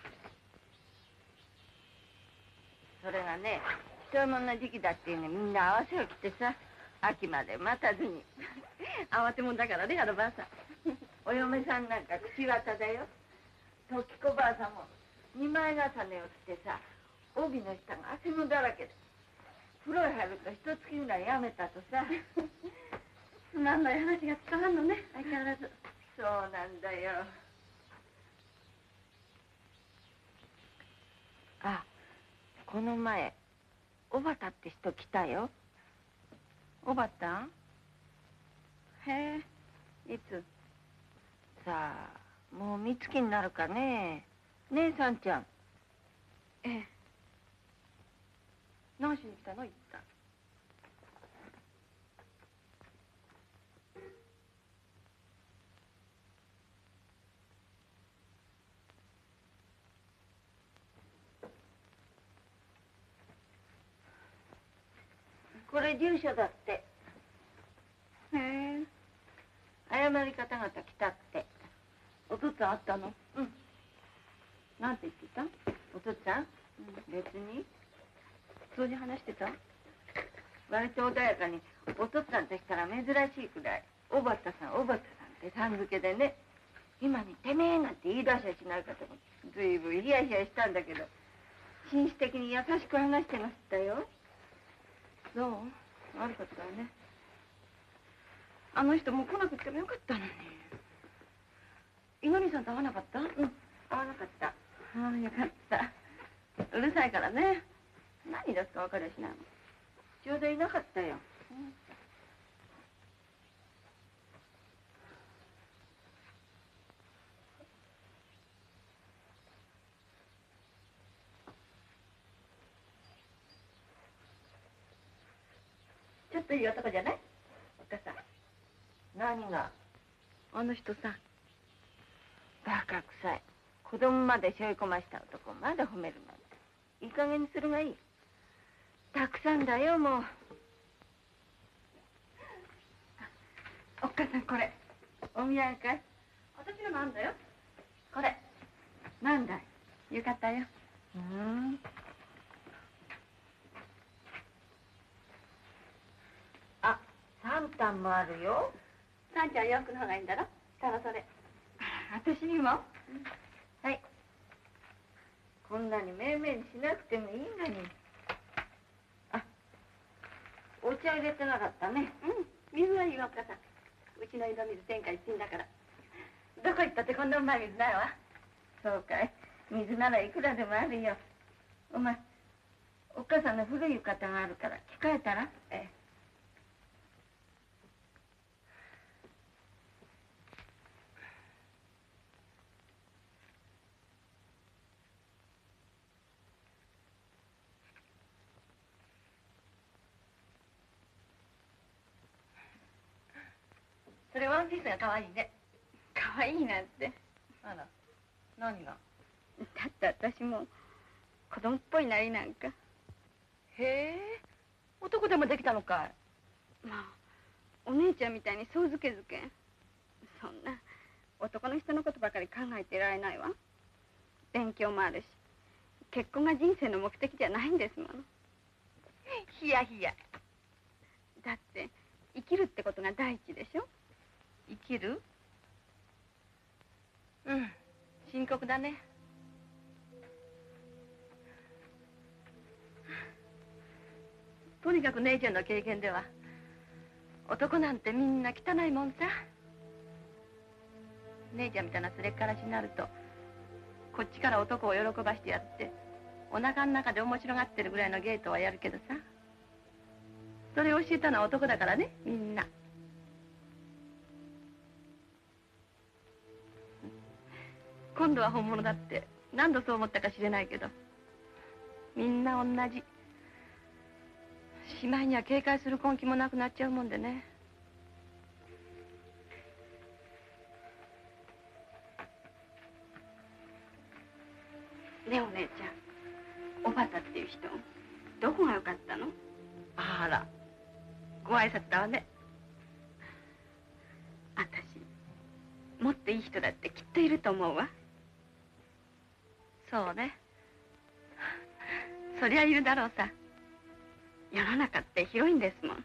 それがね、そういうもんの時期だっていうね、みんな合わせを着てさ、秋まで待たずに。 慌てもんだからね、あのばあさん。 お嫁さんなんか口綿だよ。時子ばあさんも二枚重ねを着てさ、帯の下が汗のだらけで、風呂へ入ると一月ぐらいやめたとさ。 つまんない話が伝わんのね、相変わらず。 そうなんだよ。あ、この前おばたって人来たよ。 おばたん？へえ、いつ？ さあ、もう三月になるかね。姉さんちゃん。 ええ。何しに来たの？言った。 これ住所だって。 へえ。 謝り方が来たって。 お父っつぁん会ったの？ うん。 なんて言ってた？ お父っつぁん、別に。 普通に話してた？ 割と穏やかに、お父っつぁんとしたら珍しいくらい、おばたさん、おばたさんってさん付けでね、今にてめえなんて言い出しゃしないかと思って、ずいぶんヒヤヒヤしたんだけど、紳士的に優しく話してましたよ。 そう？悪かったわね。あの人もう来なくてもよかったのに。いのりさんと会わなかった？ うん、会わなかった。 ああ、よかった。うるさいからね。何出すか分かりゃしないもん。 ちょうどいなかったよ。 ちょっといい男じゃない？お母さん。 何が？ あの人さ。 バカ臭い。子供まで背負い込ました男をまだ褒めるなんて。いい加減にするがいい。たくさんだよ、もう。 おっかさん、これ。 お土産かい？ 私のもあんだよ。これ。 なんだい？ よかったよ。 あ、3単もあるよ。 さんちゃん洋服の方がいいんだろ？下はそれ。 私にも？はい。こんなにめいめいにしなくてもいいのに。あ、お茶入れてなかったね。 水はいいわ、おっかさん。うちの井戸水天下一品だから。どこ行ったってこんなうまい水ないわ。 そうかい。水ならいくらでもあるよ。お前、おっかさんの古い浴衣があるから着替えたら？ ええ。それワンピースが可愛いね。 可愛いなんて。 あら、何が？ だって私も子供っぽいなりなんか。 へえ、男でもできたのかい？ まあお姉ちゃんみたいにそうづけづけ。そんな男の人のことばかり考えていられないわ。勉強もあるし、結婚が人生の目的じゃないんですもの。 ヒヤヒヤ。 だって生きるってことが第一でしょ。 生きる？うん、深刻だね。 とにかく姉ちゃんの経験では、男なんてみんな汚いもんさ。姉ちゃんみたいなすれっからしになると、こっちから男を喜ばしてやって、お腹の中で面白がってるぐらいのゲートはやるけどさ。それを教えたのは男だからね、みんな。今度は本物だって何度そう思ったかしれないけど、みんな同じ。しまいには警戒する根気もなくなっちゃうもんでね。 ねえお姉ちゃん、おばたっていう人どこが良かったの？ あら、ご挨拶だわね。 私もっといい人だってきっといると思うわ。 そうね。そりゃいるだろうさ。 世の中って広いんですもん。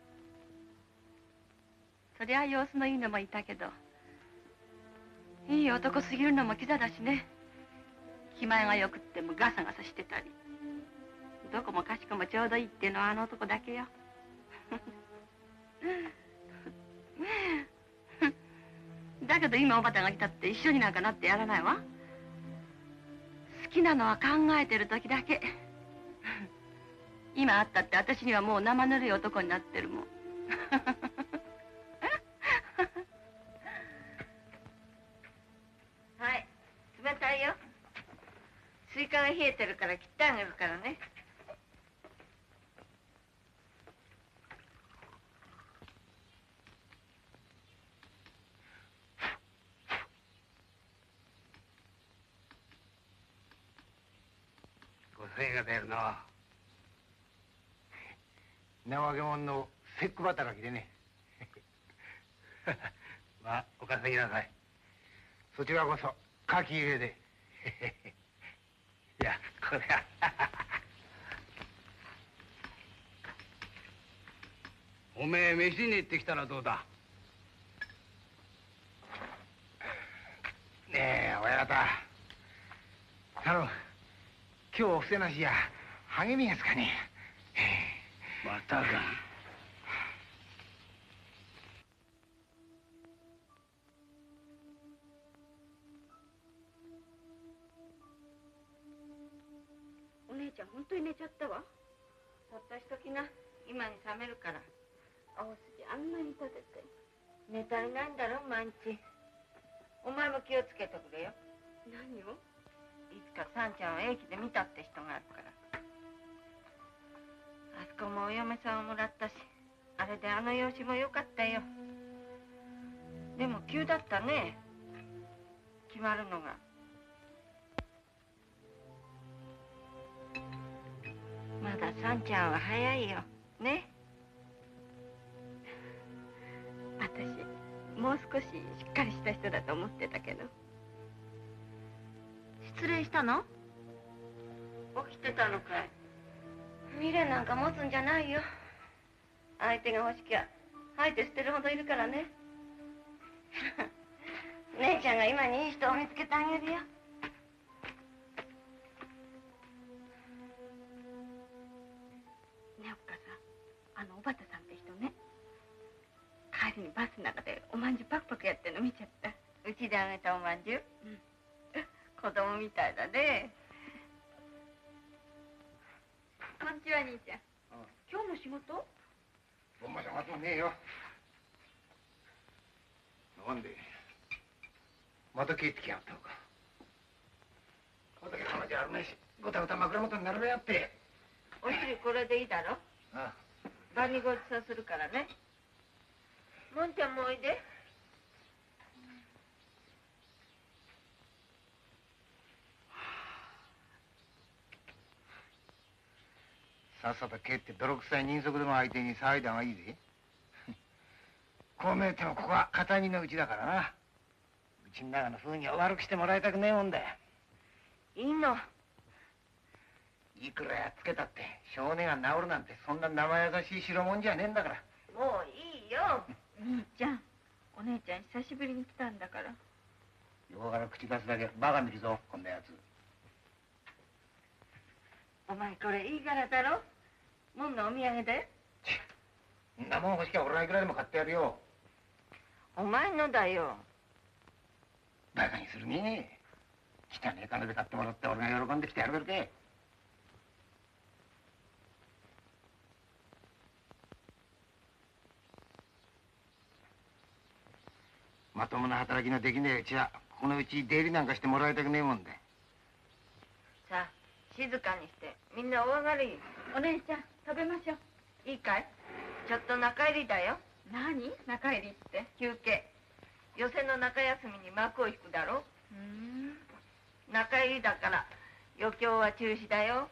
そりゃ様子のいいのもいたけど、いい男すぎるのもキザだしね。気前がよくってもガサガサしてたり、どこもかしこもちょうどいいっていうのはあの男だけよ。だけど今おばたが来たって一緒になんかなってやらないわ。好きなのは考えてる時だけ。今あったって私にはもう生ぬるい男になってるもん。はい、冷たいよ。スイカが冷えてるから切ってあげるからね。 ご精が出るな。怠け者の節句働きでね。まあお稼ぎなさい。そちらこそ書き入れで。いやこれは。おめえ飯に行ってきたらどうだ。ねえ親方、頼む。今日お布施なしや励みやすかね。またか。 お姉ちゃん本当に寝ちゃったわ。 そっとしときな。今に冷めるから。 青筋あんなに立てて。 寝足りないんだろ毎日。お前も気をつけてくれよ。 何を？ いつかさんちゃんを駅で見たって人があるから。あそこもお嫁さんをもらったし、あれであの養子もよかったよ。でも急だったね、決まるのが。まださんちゃんは早いよね。 私もう少ししっかりした人だと思ってたけど。 失恋したの？起きてたのかい？未練なんか持つんじゃないよ。相手が欲しきゃ吐いて捨てるほどいるからね。姉ちゃんが今にいい人を見つけてあげるよ。 ねえおっかさん、おばたさんって人ね、帰りにバスの中でおまんじゅうパクパクやってるの見ちゃった。 うちであげたおまんじゅう？ うん。 子供みたいだね。 こんにちは兄ちゃん。今日も仕事？ そんな仕事もねえよ。なんでまた帰ってきやがったのか。これだけの話あるまいし、ごたごた枕元に並べやって。 お昼これでいいだろ。 ああ、 晩にごちそうするからね。もんちゃんもおいで。 さっさと帰って泥臭い人足でも相手に騒いだ方がいいぜ。こう見えてもここは片身のうちだからな。うちの中の風には悪くしてもらいたくねえもんだよ。 いいの。 いくらやっつけたって少年が治るなんてそんな生優しい代物じゃねえんだから。 もういいよ。 兄ちゃん、お姉ちゃん久しぶりに来たんだから。 横から口出すだけバカ見るぞこんなやつ。 お前これいい柄だろ。門のお土産で。 んなもん欲しきゃ俺はいくらでも買ってやるよ。 お前のだよ。 バカにするね。汚ねえ金で買ってもらって俺が喜んできてやるからけ。まともな働きのできねえうちはこのうち出入りなんかしてもらいたくねえもんで。 静かにしてみんなお上がり。 お姉ちゃん食べましょう。 いいかい？ちょっと中入りだよ。 何？中入りって。 休憩。寄席の中休みに幕を引くだろ。中入りだから余興は中止だよ。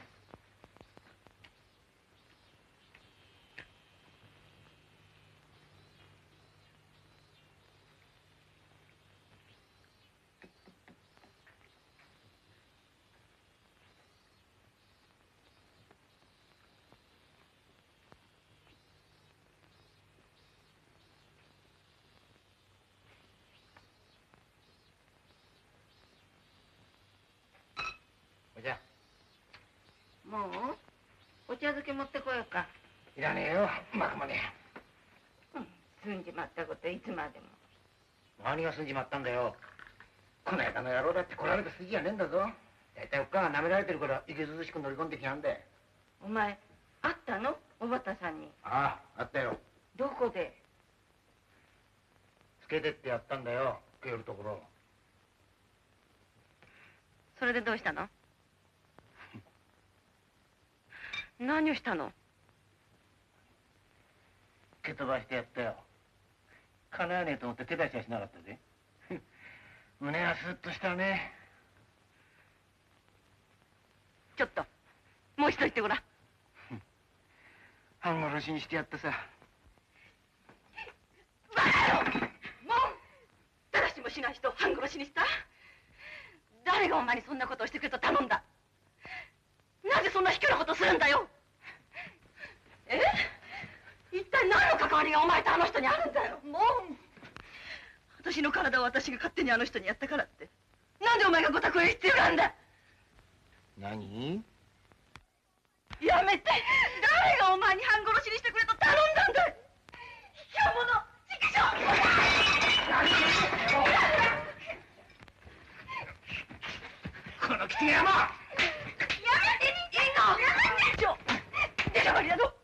じゃもうお茶漬け持ってこようか。 いらねえよ、うまくもね済んじまったこといつまでも。 何が済んじまったんだよ。この間の野郎だって来られた筋じゃねえんだぞ。大体おっかが舐められてるから息ずしく乗り込んできやんで。 お前会ったの？おばたさんに。 ああ、あったよ。 どこで？ つけてってやったんだよ、食えるところ。 それでどうしたの？何をしたの？ 蹴飛ばしてやったよ。叶わねえと思って手出しはしなかったぜ。胸がスッとしたね。 ちょっともう一度言ってごらん。 半殺しにしてやったさ。 バカ野郎！もうだらしもしない人を半殺しにした？誰がお前にそんなことをしてくれと頼んだ？なぜそんな卑怯なことをするんだよ？一体何の関わりがお前とあの人にあるんだよ？もう私の体を私が勝手にあの人にやったからってなんでお前がごたく言う必要があるんだ？ 何？ やめて！誰がお前に半殺しにしてくれと頼んだんだい！卑怯者！畜生！この狐山！ やめて！いいの！やめて！出たがりだぞ！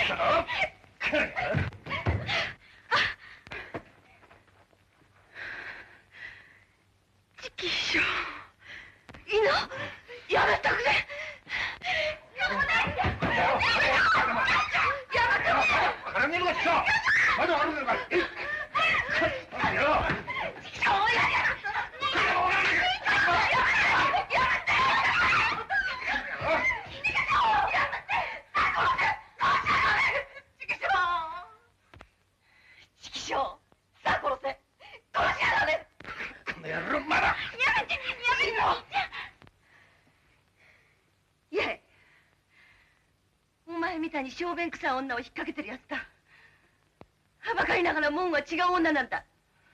直将いいの？やめてくれ！やめて！ 絡みが来た！まだあるのかい？ 小便臭い女を引っ掛けてるやつだ。はばかりながら門は違う女なんだ。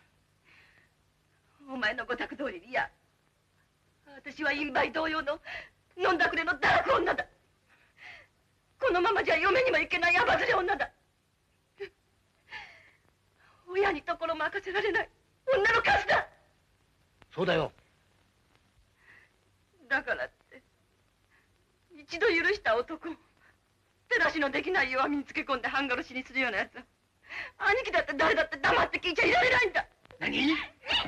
お前のご託通りに、いや私は陰梅同様の飲んだくれの堕落女だ。このままじゃ嫁にもいけないヤバずれ女だ。親にところ任せられない女のカスだ。 そうだよ。 だからって一度許した男を手出しのできない弱みにつけ込んで半殺しにするようなやつは兄貴だって誰だって黙って聞いちゃいられないんだ。 何？ もう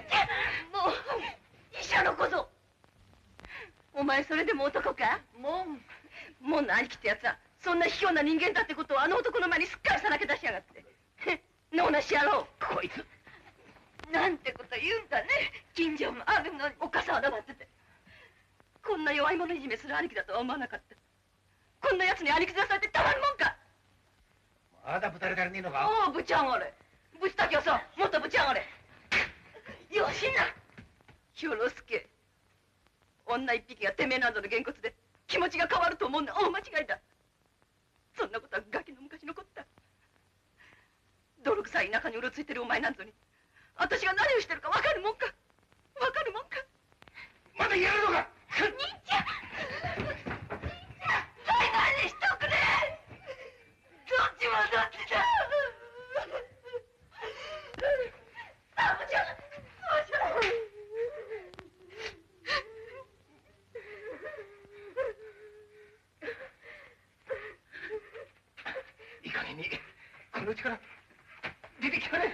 医者の小僧。お前それでも男か？門の兄貴ってやつはそんな卑怯な人間だってことをあの男の前にすっかりさらけ出しやがって。脳なし野郎。 こいつなんてこと言うんだね。近所もあるのにおっかさんは黙ってて。こんな弱い者いじめする兄貴だとは思わなかった。こんな奴に兄貴面されてたまるもんか。 まだぶたれたらねえのか？ おお、ぶち上がれ。ぶちたきをさ、もっとぶち上がれ。よしな。兵糧助。女一匹がてめえなどのげんこつで気持ちが変わると思うのは大間違いだ。そんなことはガキの昔のことだ。泥臭い田舎にうろついてるお前なんぞに私が何をしてるか分かるもんか。分かるもんか。 まだやるのか？ 兄ちゃん何しとくれ。どっちもどっちだ。サブちゃん、 いい加減にこのうちから出てきたね。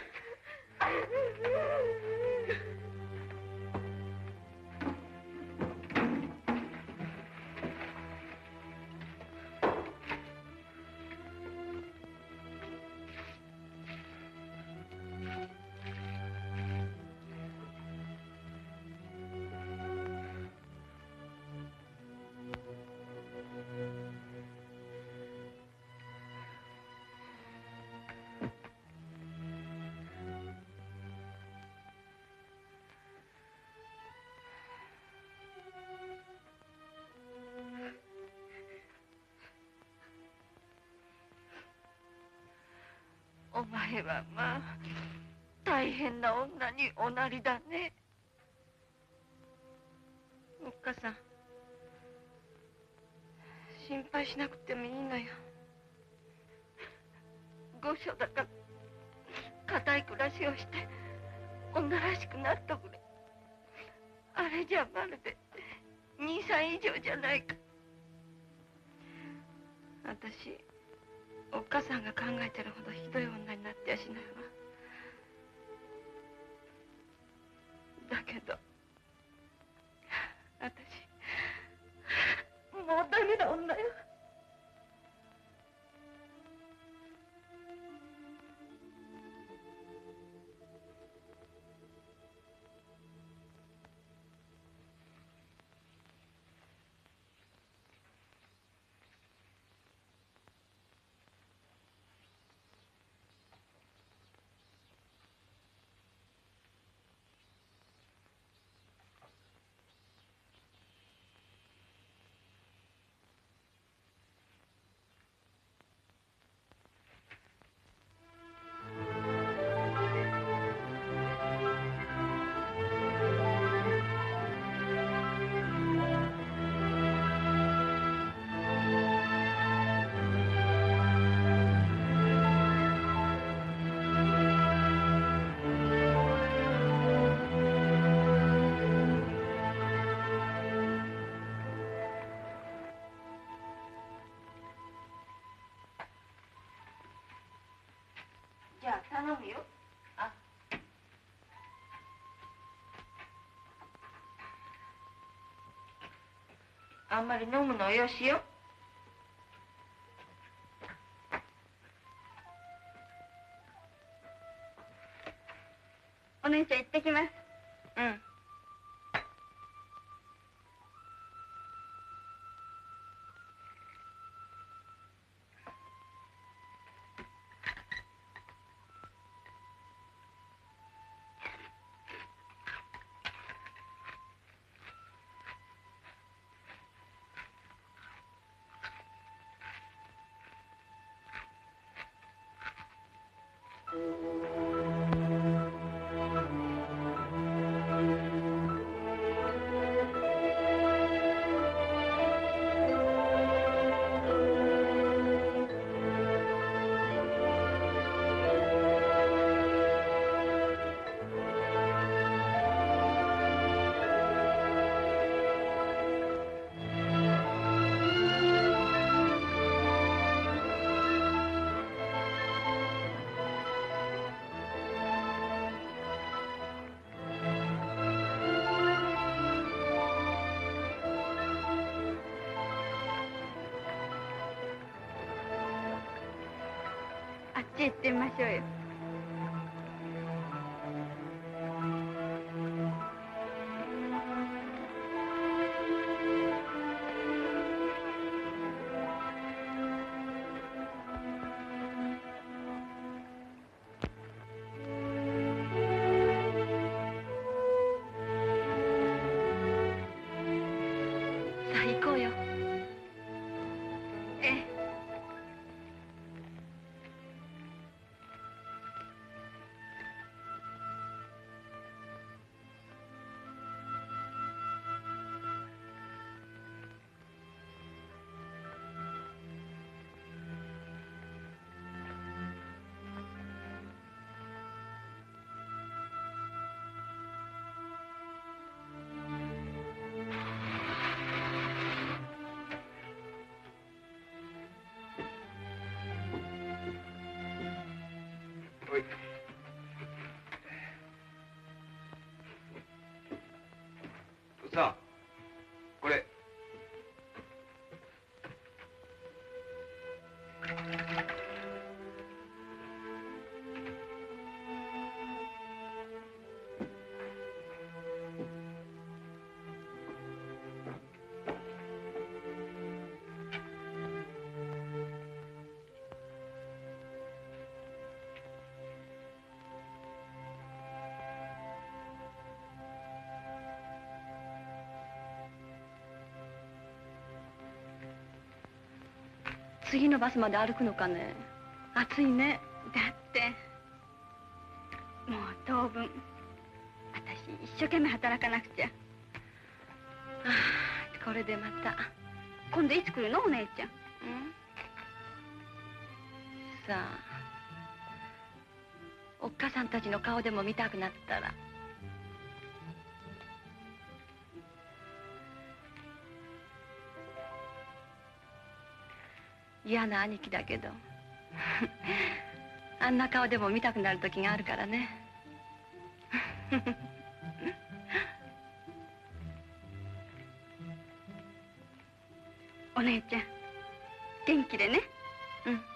前はまあ大変な女におなりだね。おっかさん、心配しなくてもいいのよ。御所だから固い暮らしをして女らしくなっとくれ。あれじゃまるで兄さん以上じゃないか。私おっかさんが考えてるほどひどい女になってやしないわ。だけど私もうダメな女よ。じゃあ頼むよ。あんまり飲むのよしよ。 お姉ちゃん行ってきます。 うん。 あっち行ってみましょうよ。 さあ行こうよ。 ええ。 おい。父さん、これ。 次のバスまで歩くのかね。暑いね。 だって当分私一生懸命働かなくちゃ。 これでまた。 今度いつ来るのお姉ちゃん。 さあ、おっかさんたちの顔でも見たくなったら。嫌な兄貴だけどあんな顔でも見たくなる時があるからね。 お姉ちゃん元気でね。 うん。